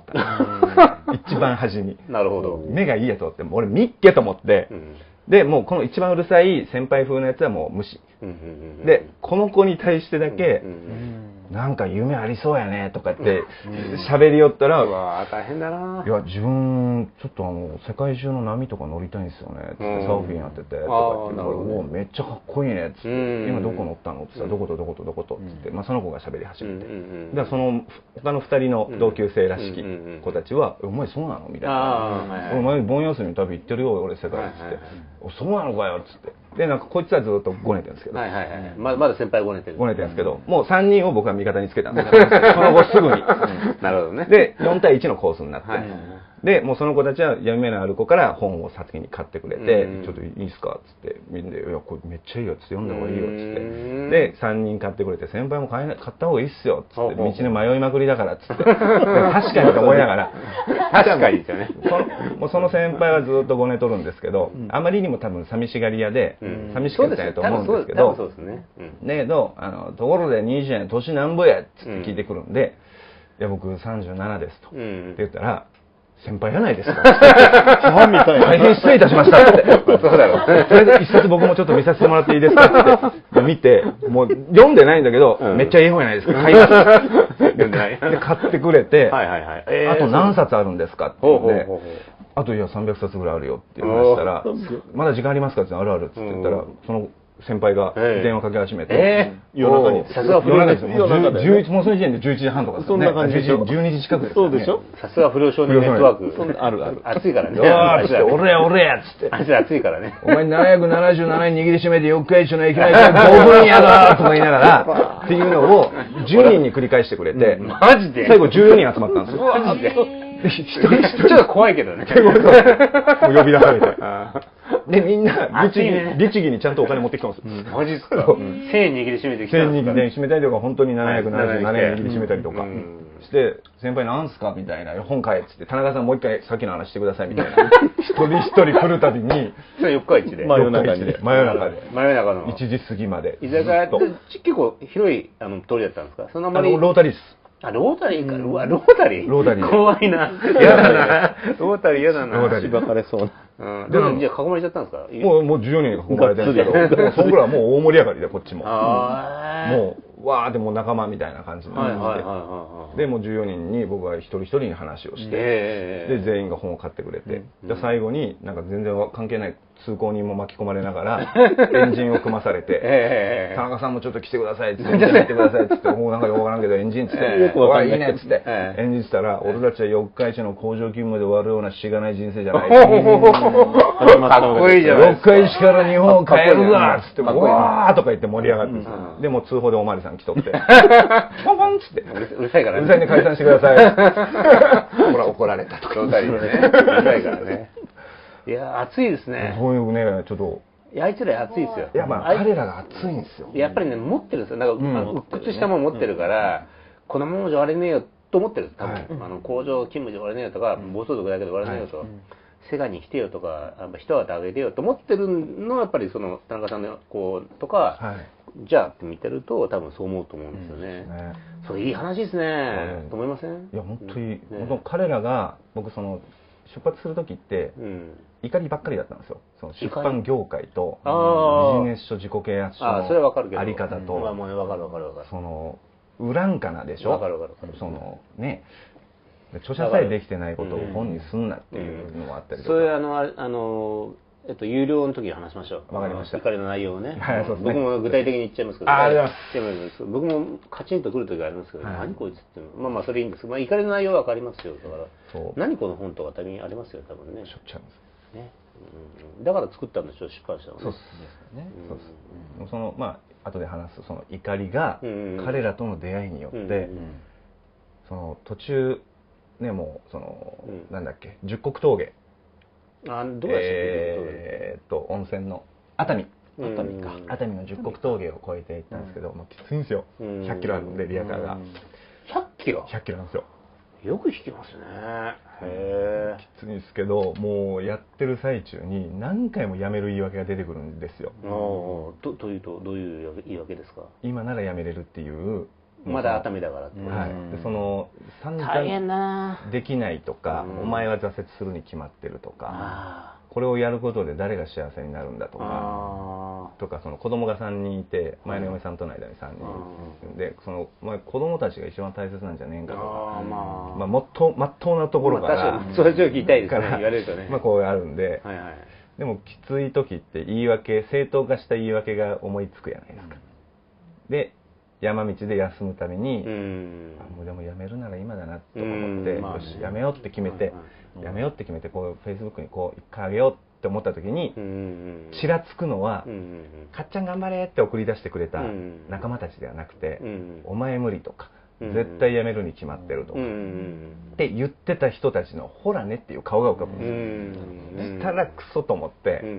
一番端に。 なるほど。 目がいいやつおって、俺ミッケと思って、で、もうこの一番うるさい先輩風のやつはもう無視。で、この子に対してだけ、なんか夢ありそうやねとかって喋りよったら、 うわ大変だな。 いや、自分、ちょっとあの、世界中の波とか乗りたいんですよね。つって、サーフィンやってて、とかって言って、もうめっちゃかっこいいね。つって、今どこ乗ったのって言ったら、どことどことどことつって、まあその子が喋り始めて。で、その、他の二人の同級生らしき子たちは、お前そうなのみたいな。お前、盆休みの旅行ってるよ、俺世界。つって。そうなのかよ、つって。で、なんかこいつはずっとごねてるんですけど。 はいはいはい。まだ先輩ごねてる。 ごねてるんですけど、もうさんにんを僕は味方につけたんですその後すぐに。 なるほどね。 で、よん対いちのコースになって。で、もうその子たちは闇目のある子から本を先に買ってくれて、ちょっといいですかっつって、みんなで、いや、これめっちゃいいよっつって読んだ方がいいよっつって。で、さんにん買ってくれて、先輩も買いな買った方がいいっすよっつって、道に迷いまくりだからっつって。確かにと思いながら。 確かにですよね。 そもうその先輩はずっとごねとるんですけど、あまりにも多分寂しがり屋で、寂しかったんやと思うんですけど、だけど、あの、ところで兄ちゃん年なんぼやっつって聞いてくるんで、いや、僕さんじゅうななですと。って言ったら、先輩やないですか。 ファンみたいな。 大変失礼いたしましたって。 そうだろう。 それで一冊僕もちょっと見させてもらっていいですかって見て、もう読んでないんだけど、めっちゃええ本やないですか。買います。読んでない。で、買ってくれて、あと何冊あるんですかって言って、あといやさんびゃくさつぐらいあるよって言いましたら、まだ時間ありますかってあるあるって言ったら、その先輩が電話かけ始めて、 夜中に。 さすが不良ですよ。 じゅういち、もうその時点でじゅういちじはんとかですね。 そんな感じでしょ。 じゅうにじ近くです。 そうでしょ。 さすが不良少年ネットワーク。 あるある。 暑いからね。 うわーっつって、俺や俺やっつって。 あいつ暑いからね。 お前ななひゃくななじゅうななえん握りしめて四日市の駅前からごふんやだとか言いながら、っていうのをじゅうにんに繰り返してくれて、 マジで最後じゅうよにん集まったんですよ。 マジで一人一人。 ちょっと怖いけどね。 もう呼び出されて。で、みんな、律儀に、律儀にちゃんとお金持ってきたんですよ。 マジっすか。せんえん握りしめてきたんですか。 せんえん握りしめたりとか、本当にななひゃくななじゅうななえん握りしめたりとかして、先輩なんすかみたいな、本買えっつって、田中さんもう一回さっきの話してくださいみたいな。一人一人来るたびに、 それ四日市で。 真夜中に。真夜中で。 真夜中の。 いちじ過ぎまで。 居酒屋って結構広いあの通りだったんですか。そんなあの、ロータリーです。 あ、ロータリーか。うわ、ロータリーロータリー。 怖いな。嫌だな。ロータリー嫌だな。 ロータリー。 しばかれそうな。 うん。でも、じゃあ囲まれちゃったんですか。 もう、もうじゅうよにんが囲まれてるんですけど、でもその頃はもう大盛り上がりで、こっちも。もう、わーってもう仲間みたいな感じになって。で、もうじゅうよにんに僕は一人一人に話をして、で、全員が本を買ってくれて、で、最後になんか全然関係ない通行人も巻き込まれながら、エンジンを組まされて、田中さんもちょっと来てくださいって、エンジンやってくださいって言って、もうなんかよくわからんけど、エンジンつって、うわ、いいねっつって、エンジンしたら、俺たちは四日市の工場勤務で終わるようなしがない人生じゃない。かっこいいじゃないですか。四日市から日本を変えるぞっつって、うわーとか言って盛り上がって、でも通報でおまりさん来とって、ポンポンっつって、 うるさいからね。 うるさいんで解散してください。ほら、怒られたとか。 ロータリーね。うるさいからね。いや、暑いですね。 そういうね、ちょっと。 いや、あいつら暑いですよ。 いや、まあ、彼らが暑いんですよ。 やっぱりね、持ってるんですよ。なんか、鬱屈したもの持ってるから、このままじゃ終われねえよと思ってるんです、多分。あの、工場勤務じゃ終われねえよとか、暴走族だけで終われねえよと。セガに来てよとか、一旗あげてよと思ってるのは、やっぱりその、田中さんの、こう、とか、 じゃあって見てると多分そう思うと思うんですよね。うんね、それいい話ですね。と思いません？ いや本当に、ね、本当彼らが僕その出発する時って、うん、怒りばっかりだったんですよ。その出版業界とビジネス書自己啓発書のあり方と、 まあもうわかるわかるわかる。 そのウランカナでしょ。 わかるわかる。 そのね。著者さえできてないことを本にすんなっていうのもあったりとか。 それあのあのえっと有料の時に話しましょう。 わかりました。 怒りの内容をね。 はいそうですね。 僕も具体的に言っちゃいますけど。 あありがとうございます。 僕もカチンとくる時がありますけど、何こいつってまあまあそれいいんですけど、まあ怒りの内容はわかりますよ。だから何この本とか多分ありますよ多分ね。 しょっちゃいますね。だから作ったんでしょ出版社はね。 そうですね。そうです。そのまあ後で話すその怒りが彼らとの出会いによってその途中ね、もうその、うん、なんだっけ十国峠、 あどうでしたっけ、 えー、っと温泉の熱海熱海か熱海の十国峠を越えていったんですけど、うん、まあ、きついんですよ。ひゃっキロあるんでリアカーがひゃっキロひゃっキロなんですよ。 よく引きますね。へえ。 きついんですけど、もうやってる最中に何回も辞める言い訳が出てくるんですよ。 うん、どというとどういう言い訳ですか？ 今なら辞めれるっていう。 まだ熱海だからって、 はい、でその散々できないとか、お前は挫折するに決まってるとか、これをやることで誰が幸せになるんだとか、とかその子供がさんにんいて前の嫁さんとの間にさんにんで、そのまあ子供たちが一番大切なんじゃねえんかとか、まあもっとまっとうなところから、 まあ、それちょっと聞きたいですね。言われるとね。 まあこうあるんで、はいはい、でもきつい時って言い訳正当化した言い訳が思いつくじゃないですか。で山道で休むために、うん、あもうでもやめるなら今だなと思って、うんまあね、よしやめようって決めて、うん、やめようって決めてこうフェイスブックにこう一回あげようって思った時に、うん、ちらつくのは、うん、かっちゃん頑張れって送り出してくれた仲間たちではなくて、うん、お前無理とか、うん、絶対やめるに決まってるとか、うん、って言ってた人たちのほらねっていう顔が浮かぶんですよ。うん、したらクソと思って、うん、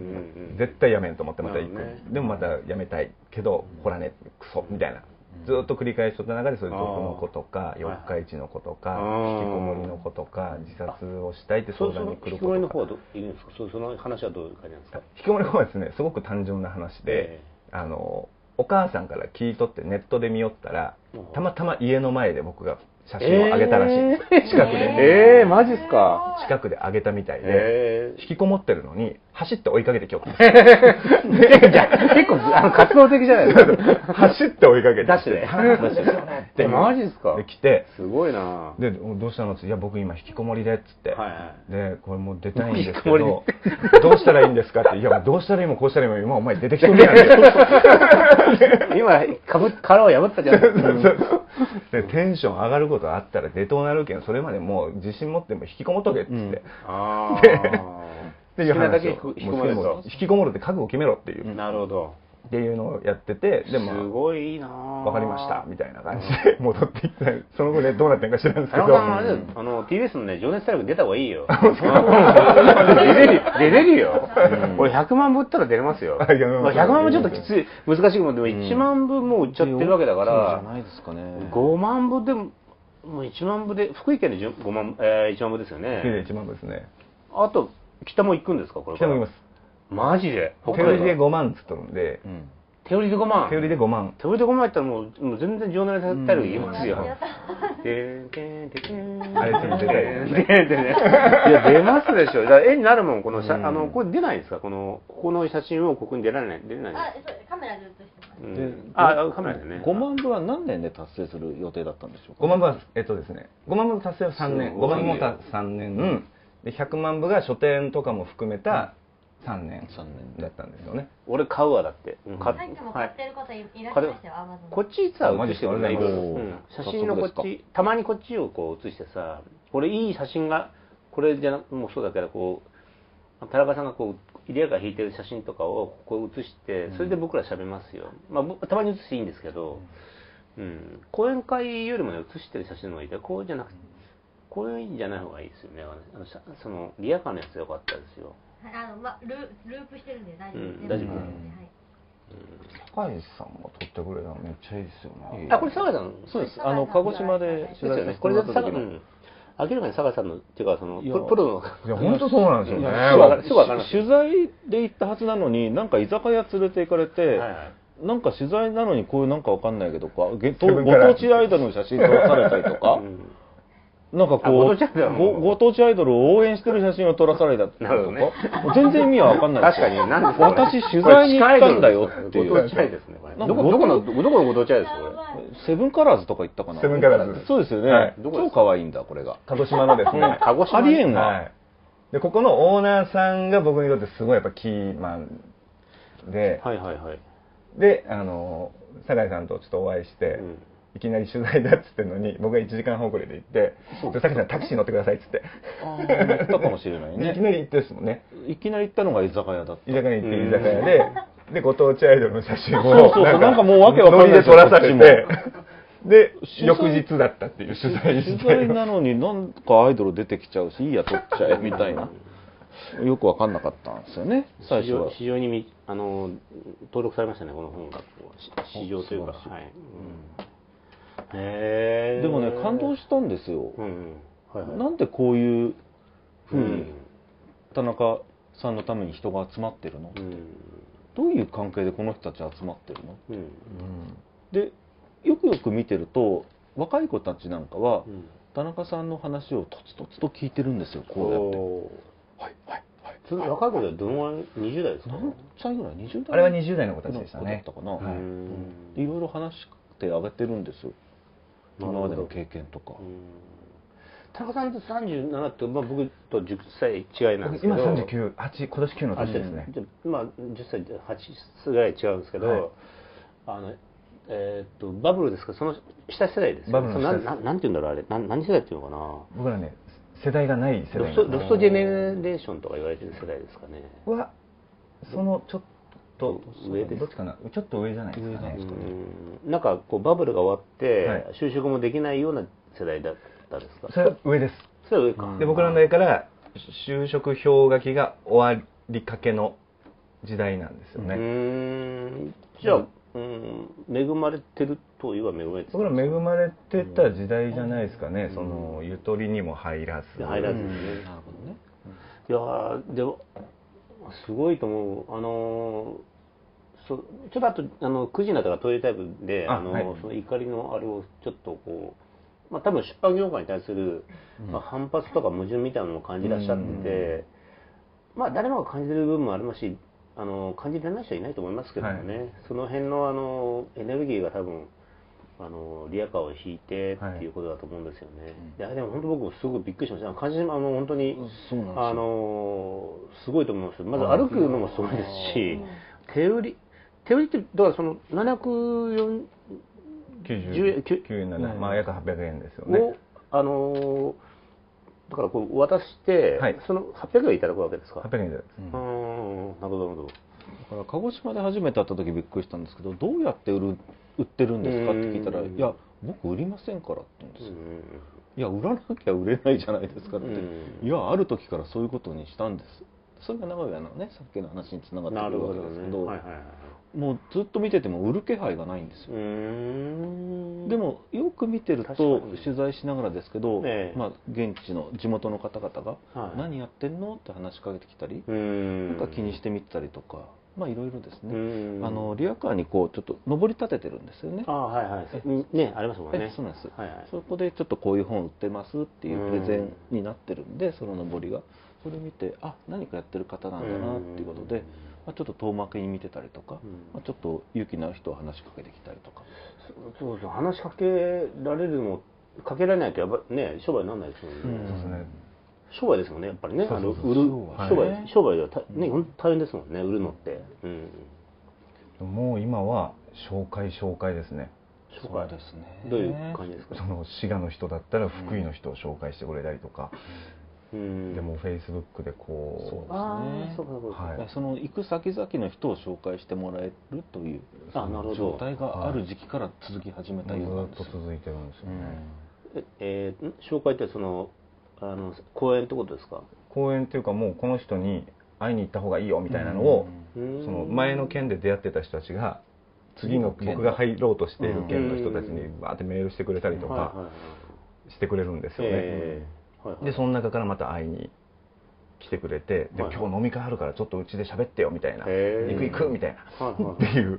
絶対やめんと思ってまた行く、ね、でもまたやめたいけど、ほらねクソみたいな。ずっと繰り返しとった中でそういう毒の子とか四日市の子とか引きこもりの子とか自殺をしたいって相談に来る子とか。引きこもりの子はどういるんですか？その話はどういう感じなんですか？引きこもりの子はですねすごく単純な話で、えー、あのお母さんから聞い取ってネットで見よったらたまたま家の前で僕が写真を上げたらしい、えー、近くでええー、マジっすか？ 近くで上げたみたいで、えー、引きこもってるのに走って追いかけてきよったんですよ。結構あの活動的じゃないですか。 走って追いかけてダッシュででマジっすか？ で来てすごいな。 でどうしたのっていや僕今引きこもりでっつって、はいはい、でこれもう出たいんですけどどうしたらいいんですかっていやどうしたらいいもこうしたらいいも今お前出てきてるやんけ今かぶ殻を破ったじゃん。 でテンション上がることあったら出とうなるけんそれまでもう自信持っても引きこもっとけっつって、うん、あでいう話を引きこもると引きこもるって覚悟を決めろっていう、 なるほどっていうのをやっててでもすごいいいな分かりましたみたいな感じで戻っていってその後ねどうなってんか知らんですけどあの ティービーエス のね情熱大陸出た方がいいよ出れる出れるよ、うん、俺ひゃくまんぶ売ったら出れますよ。ひゃくまんぶちょっときつい難しいけどでもいちまんぶもう売っちゃってるわけだから、 じゃないですかね、 ごまんぶでももういちまんぶで福井県でごまん、えー、いちまんぶですよね。 福井でいちまんぶですね。 あと北も行くんですかこれから？ 北も行きます。 マジで？ 手売りでごまんっつっとるんで、うん、 手売りでごまん？ 手売りでごまん。 手売りでごまんやったらもう、もう全然情熱大陸言いますよ。でーてんてんあれちょっと出ないですね。 いや出ますでしょ。だから絵になるもんこの写、うん、あのこれ出ないですかこのここの写真をここに出られない出れない。 あ、そうカメラで写してます。うん、 あカメラでね。 ごまんぶは何年で達成する予定だったんでしょうか。 ごまんぶはえっとですね。ごまんぶ達成はさんねん。ごまんぶもさんねん。うんでひゃくまんぶが書店とかも含めたさんねんだったんですよね。 俺買うわだって。 うん、買っても買ってる方いらっしゃいましたよ、アマゾン。 こっち実は写してもないけど、写真のこっち、たまにこっちをこう写してさ、これいい写真が、これじゃなくもうそうだけど、こう、田中さんがこう、入れが引いてる写真とかをこう写して、それで僕ら喋りますよ。まあ、たまに写していいんですけど、うん、講演会よりもね、写してる写真の方がいいから、こうじゃなくて、こういうんじゃない方がいいですよね。あのそのリアカーのやつ良かったですよ。 あのまルループしてるんで大丈夫。うん、 大丈夫。 高橋さんが撮ってくれたのめっちゃいいですよね。 あこれ酒井さんそうです。あの鹿児島で取材してこれで酒井さん明らかに酒井さんのっていうかそのプロのいや本当そうなんですよね。 取材で行ったはずなのになんか居酒屋連れて行かれて。 なんか取材なのにこういうなんかわかんないけどかご当地アイドルの写真撮らされたりとか、うん、なんかこうご当地アイドルを応援してる写真を撮らされたりとか、ね、全然意味はわかんないですよ。 確かに何ですか、私取材に行ったんだよっていう。 ご当地アイドルですね。どこどこのどこのご当地アイドルですかこれ。 セブンカラーズとか行ったかな。 セブンカラーズ。 そうですよね。はい、超可愛いんだこれが。 鹿児島のですね。 鹿児島。 ありえんわ。 はい。でここのオーナーさんが僕にとってすごいやっぱキーマンで、 はいはいはい。 であの酒井さんとちょっとお会いして、うん、いきなり取材だっつってんのに僕がいちじかんはん遅れで行って「酒井さんタクシー乗ってください」っつってああ乗ったかもしれないね。 いきなり行ってですもんね。 いきなり行ったのが居酒屋だった。 居酒屋に行って居酒屋ででご当地アイドルの写真をそうそうそうなんかもうわけわかんないで撮らされてで翌日だったっていう取材して取材なのになんかアイドル出てきちゃうしいいや撮っちゃえみたいな。よく分かんなかったんですよね最初は。 市場にあの登録されましたねこの本が市場というか。はい、うん、へえ。 でもね感動したんですよ、うんうんはいはい、なんでこういうふうに田中さんのために人が集まってるの、うん、どういう関係でこの人たち集まってるの、うんうん、でよくよく見てると若い子たちなんかは、うん、田中さんの話をとつとつと聞いてるんですよこうやって。はいはいはい。 その若い子ではどのぐらいにじゅう代ですか？ 何歳ぐらいにじゅう代？ あれはにじゅう代の子たちでしたね。 だったかな。はい。いろいろ話してあげてるんですよ。今までの経験とか。 田中さんってさんじゅうななって、まあ、僕とじゅっさい違いなんですけど。 今さんじゅうきゅう、はち、今年きゅうの年ですね。 まあじゅっさいはちぐらい違うんですけど、はい、あのえっとバブルですかその下世代ですよね。バブルの下世代。なんていうんだろうあれ、な何世代っていうのかな。 僕らね。世代がない世代ロスト、ロストジェネレーションとか言われてる世代ですかね。 はそのちょっと上です。どっちかなちょっと上じゃないですかね。 うんなんかこうバブルが終わって、はい、就職もできないような世代だったですか。 それは上です。 それは上か。 で僕らの代から就職氷河期が終わりかけの時代なんですよね。 うんじゃあ、うん、恵まれてるといえば恵まれてる。 僕ら恵まれてた時代じゃないですかね。うん、そのゆとりにも入らず。 入らずですね。なるほどね。いやでもすごいと思う。あのそちょっとあとあのくじになったからトイレタイプであの、はい、その怒りのあれをちょっとこう、まあ多分出版業界に対する、まあ、反発とか矛盾みたいなのを感じらっしゃってて、うん、まあ誰もが感じてる部分もありますし。あの感じられない人はいないと思いますけどもね、はい、その辺のあのエネルギーが多分あのリアカーを引いてっていうことだと思うんですよね。はい、いやでも本当僕もすごくびっくりしました。感じあの本当にあのすごいと思います。まず歩くのもすごいですし、手売り手売りってだからそのななひゃくきゅうじゅうきゅうえんなな、まあ約はっぴゃくえんですよね。 をあのだからこう渡して、はい、そのはっぴゃくえんいただくわけですか。 はっぴゃくえんいただく。 うん、なるほどなるほど。 だから鹿児島で初めて会った時びっくりしたんですけど、どうやって売る売ってるんですかって聞いたら、いや僕売りませんからって言うんですよ。いや売らなきゃ売れないじゃないですかって。いやある時からそういうことにしたんです。それが長屋のねさっきの話につながってくるわけですけど、もうずっと見てても売る気配がないんですよ。でもよく見てると取材しながらですけど、ね、まあ現地の地元の方々が何やってんのって話しかけてきたり、なんか気にしてみてたりとか。まあいろいろですね。あのリアカーにこうちょっと上り立ててるんですよね。 あはいはい。ねありますもんね。 そうなんです。はいはい。そこでちょっとこういう本売ってますっていうプレゼンになってるんで、その上りがそれを見てあ何かやってる方なんだなっていうことで、まあちょっと遠巻きに見てたりとか、まあちょっと勇気のある人を話しかけてきたりとか。 そうそう話しかけられるのもかけられないとやっぱね商売にならないですもんね。そうですね。商売ですもんねやっぱりね。あの売る商売商売ではね本当大変ですもんね売るのって。 うん。もう今は紹介紹介ですね。 紹介ですね。どういう感じですか。 その滋賀の人だったら福井の人を紹介してくれたりとか。でもフェイスブックでこう。そうですね。はい。その行く先々の人を紹介してもらえるという状態がある時期から続き始めたようなんです。 ずっと続いてるんですよね。 ええ紹介ってその。あの講演ってことですか。 講演っていうかもうこの人に会いに行った方がいいよみたいなのをその前の県で出会ってた人たちが次の僕が入ろうとしている県の人たちにバーってメールしてくれたりとかしてくれるんですよね。でその中からまた会いに来てくれて、で今日飲み会あるからちょっとうちで喋ってよみたいな、行く行くみたいなっていう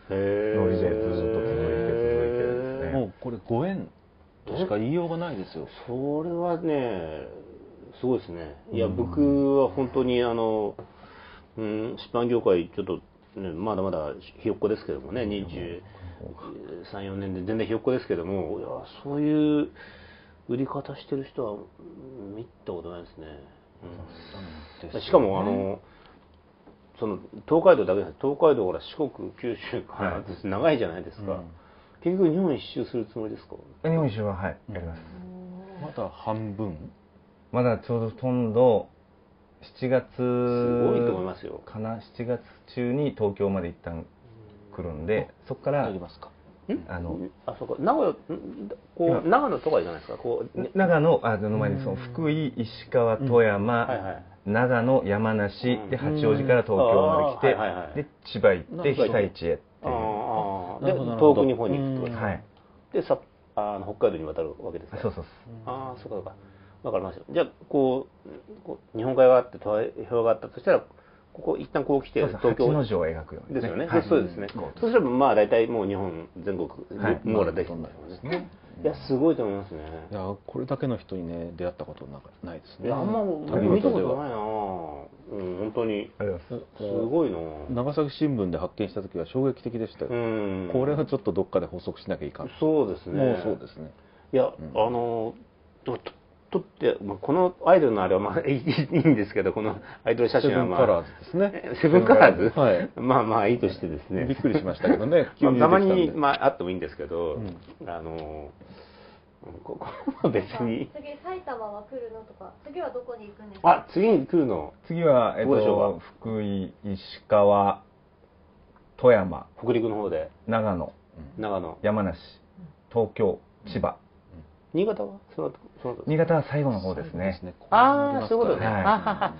ノリでずっと続いて続いてですね。 もうこれご縁としか言いようがないですよ。 それはね、すごいですね。いや、僕は本当にあの、うん、出版業界ちょっと、ね、まだまだひよっこですけどもね、にじゅうさん、よねんで全然ひよっこですけども、いや、そういう売り方してる人は見たことないですね。うん、しかもあの、その東海道だけです。東海道から四国、九州から、はい、長いじゃないですか。うん、結局日本一周するつもりですか？ 日本一周ははい、やります。 まだ半分？ まだちょうど今度しちがつすごいと思いますよ。 かな、しちがつ中に東京まで一旦来るんで、そこからやりますか。 あの、あ、そうか、名古屋、こう長野とかじゃないですか。こう長野、あの前にその福井、石川、富山、長野、山梨で八王子から東京まで来て、で千葉行って被災地へっていう。 で東北日本に行くと。はい。でさあの北海道に渡るわけですか。 そうそう。 ああ、そうかそうか。わかりました。じゃあこうこう日本海があって太平洋があったとしたら。ここ一旦こう来て東京の字を描くようにですよね。そうですね。そうすればまあ大体もう日本全国網羅できるんだよね。いやすごいと思いますね。 いやこれだけの人にね出会ったことないですね。 いやあんま見たことないな。うん本当にすごいな。 長崎新聞で発見した時は衝撃的でしたよ。これはちょっとどっかで補足しなきゃいかん。 そうですね。 もうそうですね。 いやあの。とって、まあ、このアイドルのあれはまあいいんですけど、このアイドル写真はまあセブンカラーズですね。 セブンカラーズ、 はい、 まあまあいいとしてですね。 びっくりしましたけどね。 急にたまにまああってもいいんですけど、うん、あのここは別に。 次埼玉は来るのとか、次はどこに行くんですか。 あ、次に来るの。 次はえっと福井、石川、富山、 北陸の方で、 長野、 長野、 山梨、東京、千葉。 新潟はそのその新潟は最後の方ですね。 ああ、そういうことね。はい、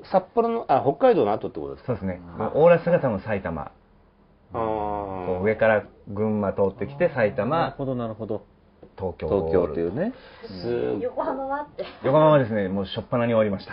札幌のあ北海道の後ってことですか。 そうですね。オーラスが多分埼玉。あ上から群馬通ってきて埼玉。 なるほどなるほど。 東京東京っていうね。 横浜はって。 横浜はですね、もう初っ端に終わりました。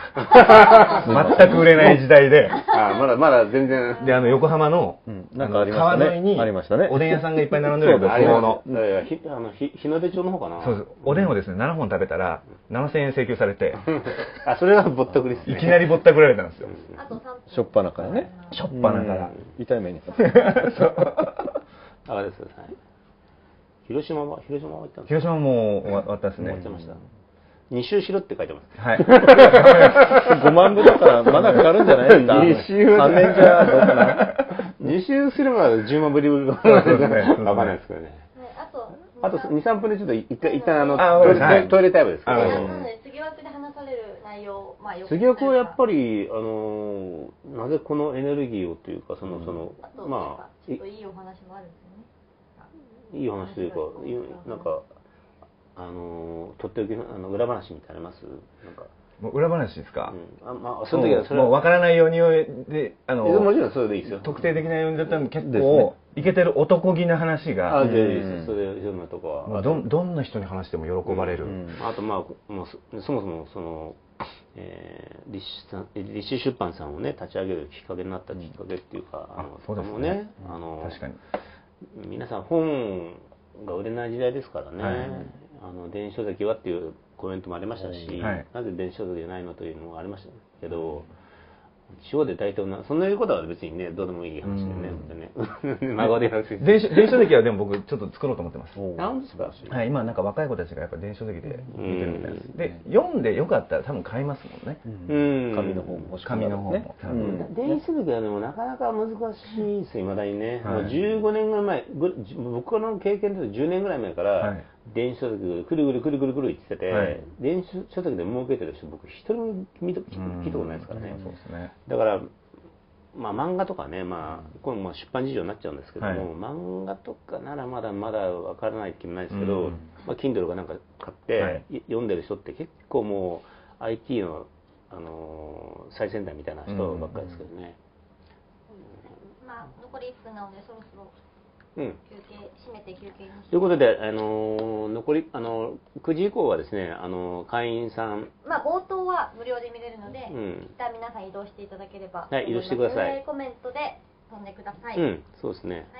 全く売れない時代で。 あまだまだ全然。 で、あの横浜の川沿いにおでん屋さんがいっぱい並んでるんですよ。 の。あの日の出町の方かな。 そうです。おでんをですね、ななほん食べたらななせんえん請求されて。 あ、それはぼったくりですね。 いきなりぼったくられたんですよ。 しょっぱなからね。 しょっぱなから。 痛い目に。 そう。あれですよ。広島は広島は行ったんですか。 広島も終わったですね。 終わっちゃいました。二周しろって書いてます。 はい。 ごまんぶだからまだかかるんじゃないですか。 二周。 さんねんじゃどうかな。 二周すればじゅうまんぶりぶりわかんないですけどね。 あとあとにさんぷんでちょっと一旦一旦あのトイレタイムですけど。 次枠で話される内容、まあよく。 次枠はやっぱりあのなぜこのエネルギーをというかそのそのまあちょっといいお話もあるんですよね。 いい話というか、なんか、あの、とっておきのあの裏話みたいなのあります？なんか。 もう裏話ですか？ うん。あ、まあ、その時はそれもう分からないようにで、あの、 もちろんそれでいいですよ。 特定的なようにだったら結構、イケてる男気な話が。 あ、でいいです。それ、そういうのとかは。 ど、どんな人に話しても喜ばれる。 あと、まあ、もうそもそも、その、えー、立志立志出版さんをね、立ち上げるきっかけになったきっかけっていうか、あの、 そうですね。あの、 確かに。 皆さん本が売れない時代ですからね、はい、あの電子書籍はっていうコメントもありましたし、はい、なぜ電子書籍じゃないのというのもありましたけど、地方で大体なそんないうことは別にねどうでもいい話でね、ね孫で電子電子書籍はでも僕ちょっと作ろうと思ってます。 なんですか。 はい、今なんか若い子たちがやっぱ電子書籍で見てるみたいです。で読んでよかったら多分買いますもんね。 うん紙の本も紙の本も。 電子書籍はでもなかなか難しいですいまだにね。もうじゅうごねんぐらい前、僕の経験でじゅうねんぐらい前から電子書籍くるくるくるくるくる言ってて、電子書籍で儲けてる人僕一人も聞いたことないですからね。 そうですね。 だから、まあ、漫画とかね、まあ、これも出版事情になっちゃうんですけども、はい、漫画とかならまだまだ分からない気もないですけど、うん、まあ、Kindle かなんか買って、はい、読んでる人って結構もう アイティー の、あのー、最先端みたいな人ばっかりですけどね。 うん、まあ、残りいっぷんなのでそろそろ休憩、締めて休憩にして。 ということで、あのー、残り、あのー、くじ以降はですね、あのー、会員さん。 まあ、冒頭は無料で見れるので、うん、一旦皆さん移動していただければ。 はい、移動してください。 コメントで飛んでください。 うん、そうですね。 はい、それでは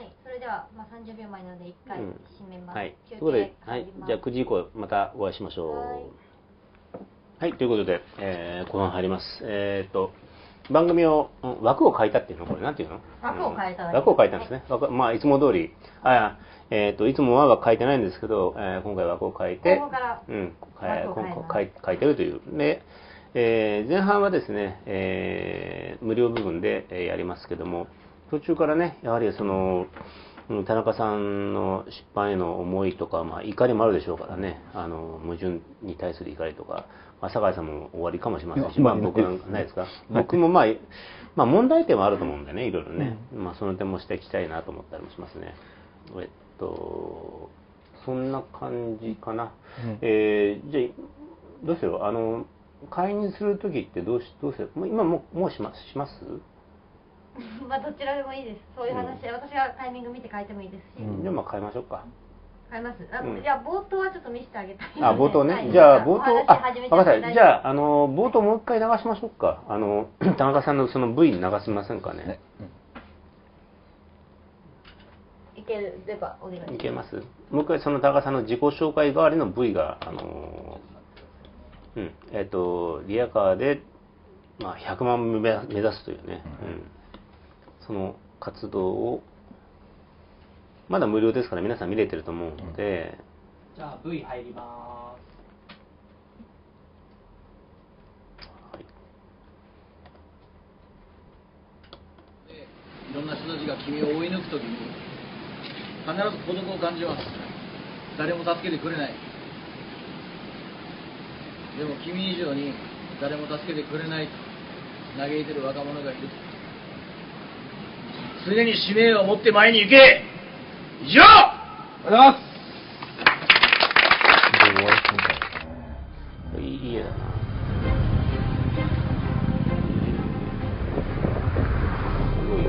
では、まあ、さんじゅうびょうまえなのでいっかい締めます。 はい。ということで、はい。じゃあくじ以降またお会いしましょう。はい。はい、ということで、えー、後半入ります。えー、っと、番組を、枠を変えたっていうのこれなんていうの枠を変えた、 枠を変えたんですね。はい、まあ、いつも通り、あえー、っと、いつもは変えてないんですけど、えー、今回枠を変えて、 ここからうん、変え、変えてるという。で、えー、前半はですね、えー、無料部分で、えー、やりますけども、途中からね、やはりその、田中さんの出版への思いとか、まあ、怒りもあるでしょうからね、あの矛盾に対する怒りとか、まあ、酒井さんも終わりかもしれませんし、まあ、僕なんかないですか、僕も、まあ、まあ問題点はあると思うんでね、いろいろね、うん、まあ、その点も指摘したいなと思ったりもしますね。えっと、そんな感じかな。うん、えー、じゃあ、どうしよう、あの、解任するときってどうし、どうする、今もう、もうしますしますまあどちらでもいいです。そういう話、うん、私がタイミング見て変えてもいいですし。 うん、でもまあ変えましょうか。 変えます。あ、うん、じゃあ冒頭はちょっと見せてあげたい。 あ、冒頭ね。はい、じゃあ冒頭、あ、分かった。じゃああの冒頭もう一回流しましょうか。あの田中さんのその ブイ 流しませんかね。ね、 うん、いければお願いします。 いけます。もう一回その田中さんの自己紹介代わりの ブイ があのうんえっ、ー、とリアカーでまあひゃくまん目指すというね。うん。その活動をまだ無料ですから皆さん見れてると思うので、 うん、じゃあ ブイ 入ります、はい、いろんな人たちが君を追い抜くときに必ず孤独を感じます。誰も助けてくれない。でも君以上に誰も助けてくれないと嘆いてる若者がいる。常に使命を持って前に行け。以上。ありがとうございます。 いい家だな。すごい。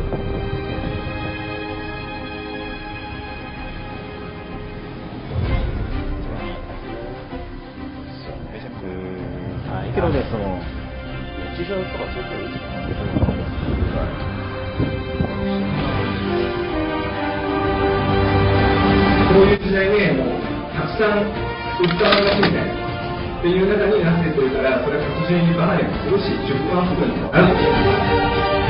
うん。はい。けどね、その日常とかそういうことですか。 こういう時代ね、もうたくさん売ったものがみたいなっていう中になってくるから、それは活字に離れするし、出版するにもなると思います。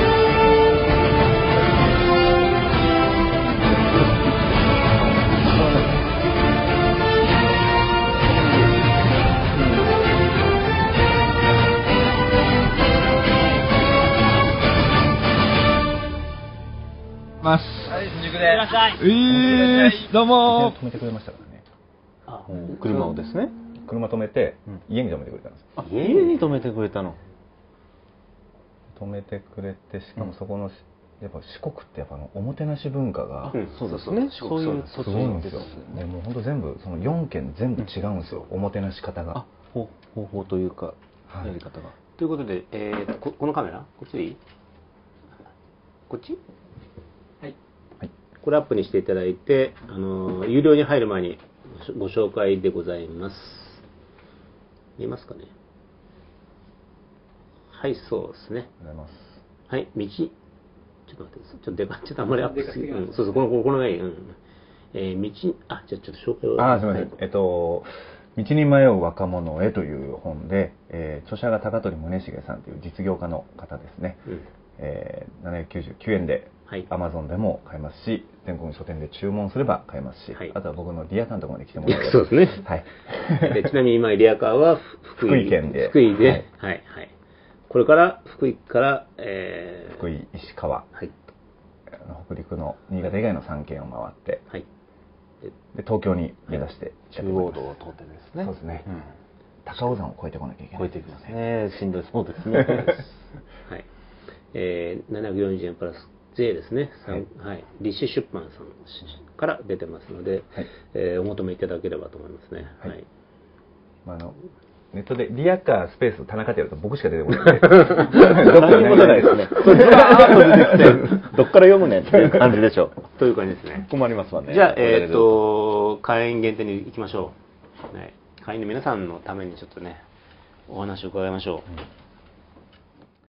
ます。 はい、新宿でいらっしゃい。 えー、どうもー。止めてくれましたからね。 あ、車をですね。 車止めて、家に止めてくれたんです。 あ、家に止めてくれたの。 止めてくれて、しかもそこの、やっぱ四国ってやっぱおもてなし文化が、 うん、そうですね。そういうすごいんですよ。ね、もう本当全部そのよんけん全部違うんですよ。おもてなし方が。 方法というかやり方が。 ということで、えー、ここのカメラこっちでいい？こっち？ はい。 はい。これアップにしていただいて、あの有料に入る前にご紹介でございます。見えますかね。はい、そうですね。 ありがとうございます。 はい、道。ちょっと待って、ちょっとでか、ちょっとあんまりアップすぎる。うん、そうそう、この、このがいい。うん。えー、道、あ、じゃあちょっと紹介を。 あ、すみません。はい、えっと、道に迷う若者へという本で、えー、著者が高取宗重さんという実業家の方ですね。うん、えー、ななひゃくきゅうじゅうきゅうえんで、はい、Amazon でも買えますし、全国の書店で注文すれば買えますし、はい、あとは僕のリアカーのところまで来てもらえれば。 そうですね。 はい。 でちなみに今、リアカーは福井、 福井県で。 福井で、はい、はい、はい。これから、福井から、えー、 福井、石川。はい。北陸の新潟以外のさんけんを回って、はい、で東京に目指して中央道を通ってですね。 そうですね。うん、高尾山を越えてこなきゃいけない。 越えていきますね。しんどいそうですね。 はい。えー、ななひゃくよんじゅうえんプラス税ですね。はい。はい、立志出版さんから出てますので、はい、えー、お求めいただければと思いますね。はい。はい、 まあ、あのネットでリアカースペース田中ってやると僕しか出てこないんで。何も出ないですね。 どっから読むねんっていう感じでしょう。 という感じですね。 困りますわね。 じゃあ、えっと、会員限定に行きましょう。はい。会員の皆さんのためにちょっとね、お話を伺いましょう。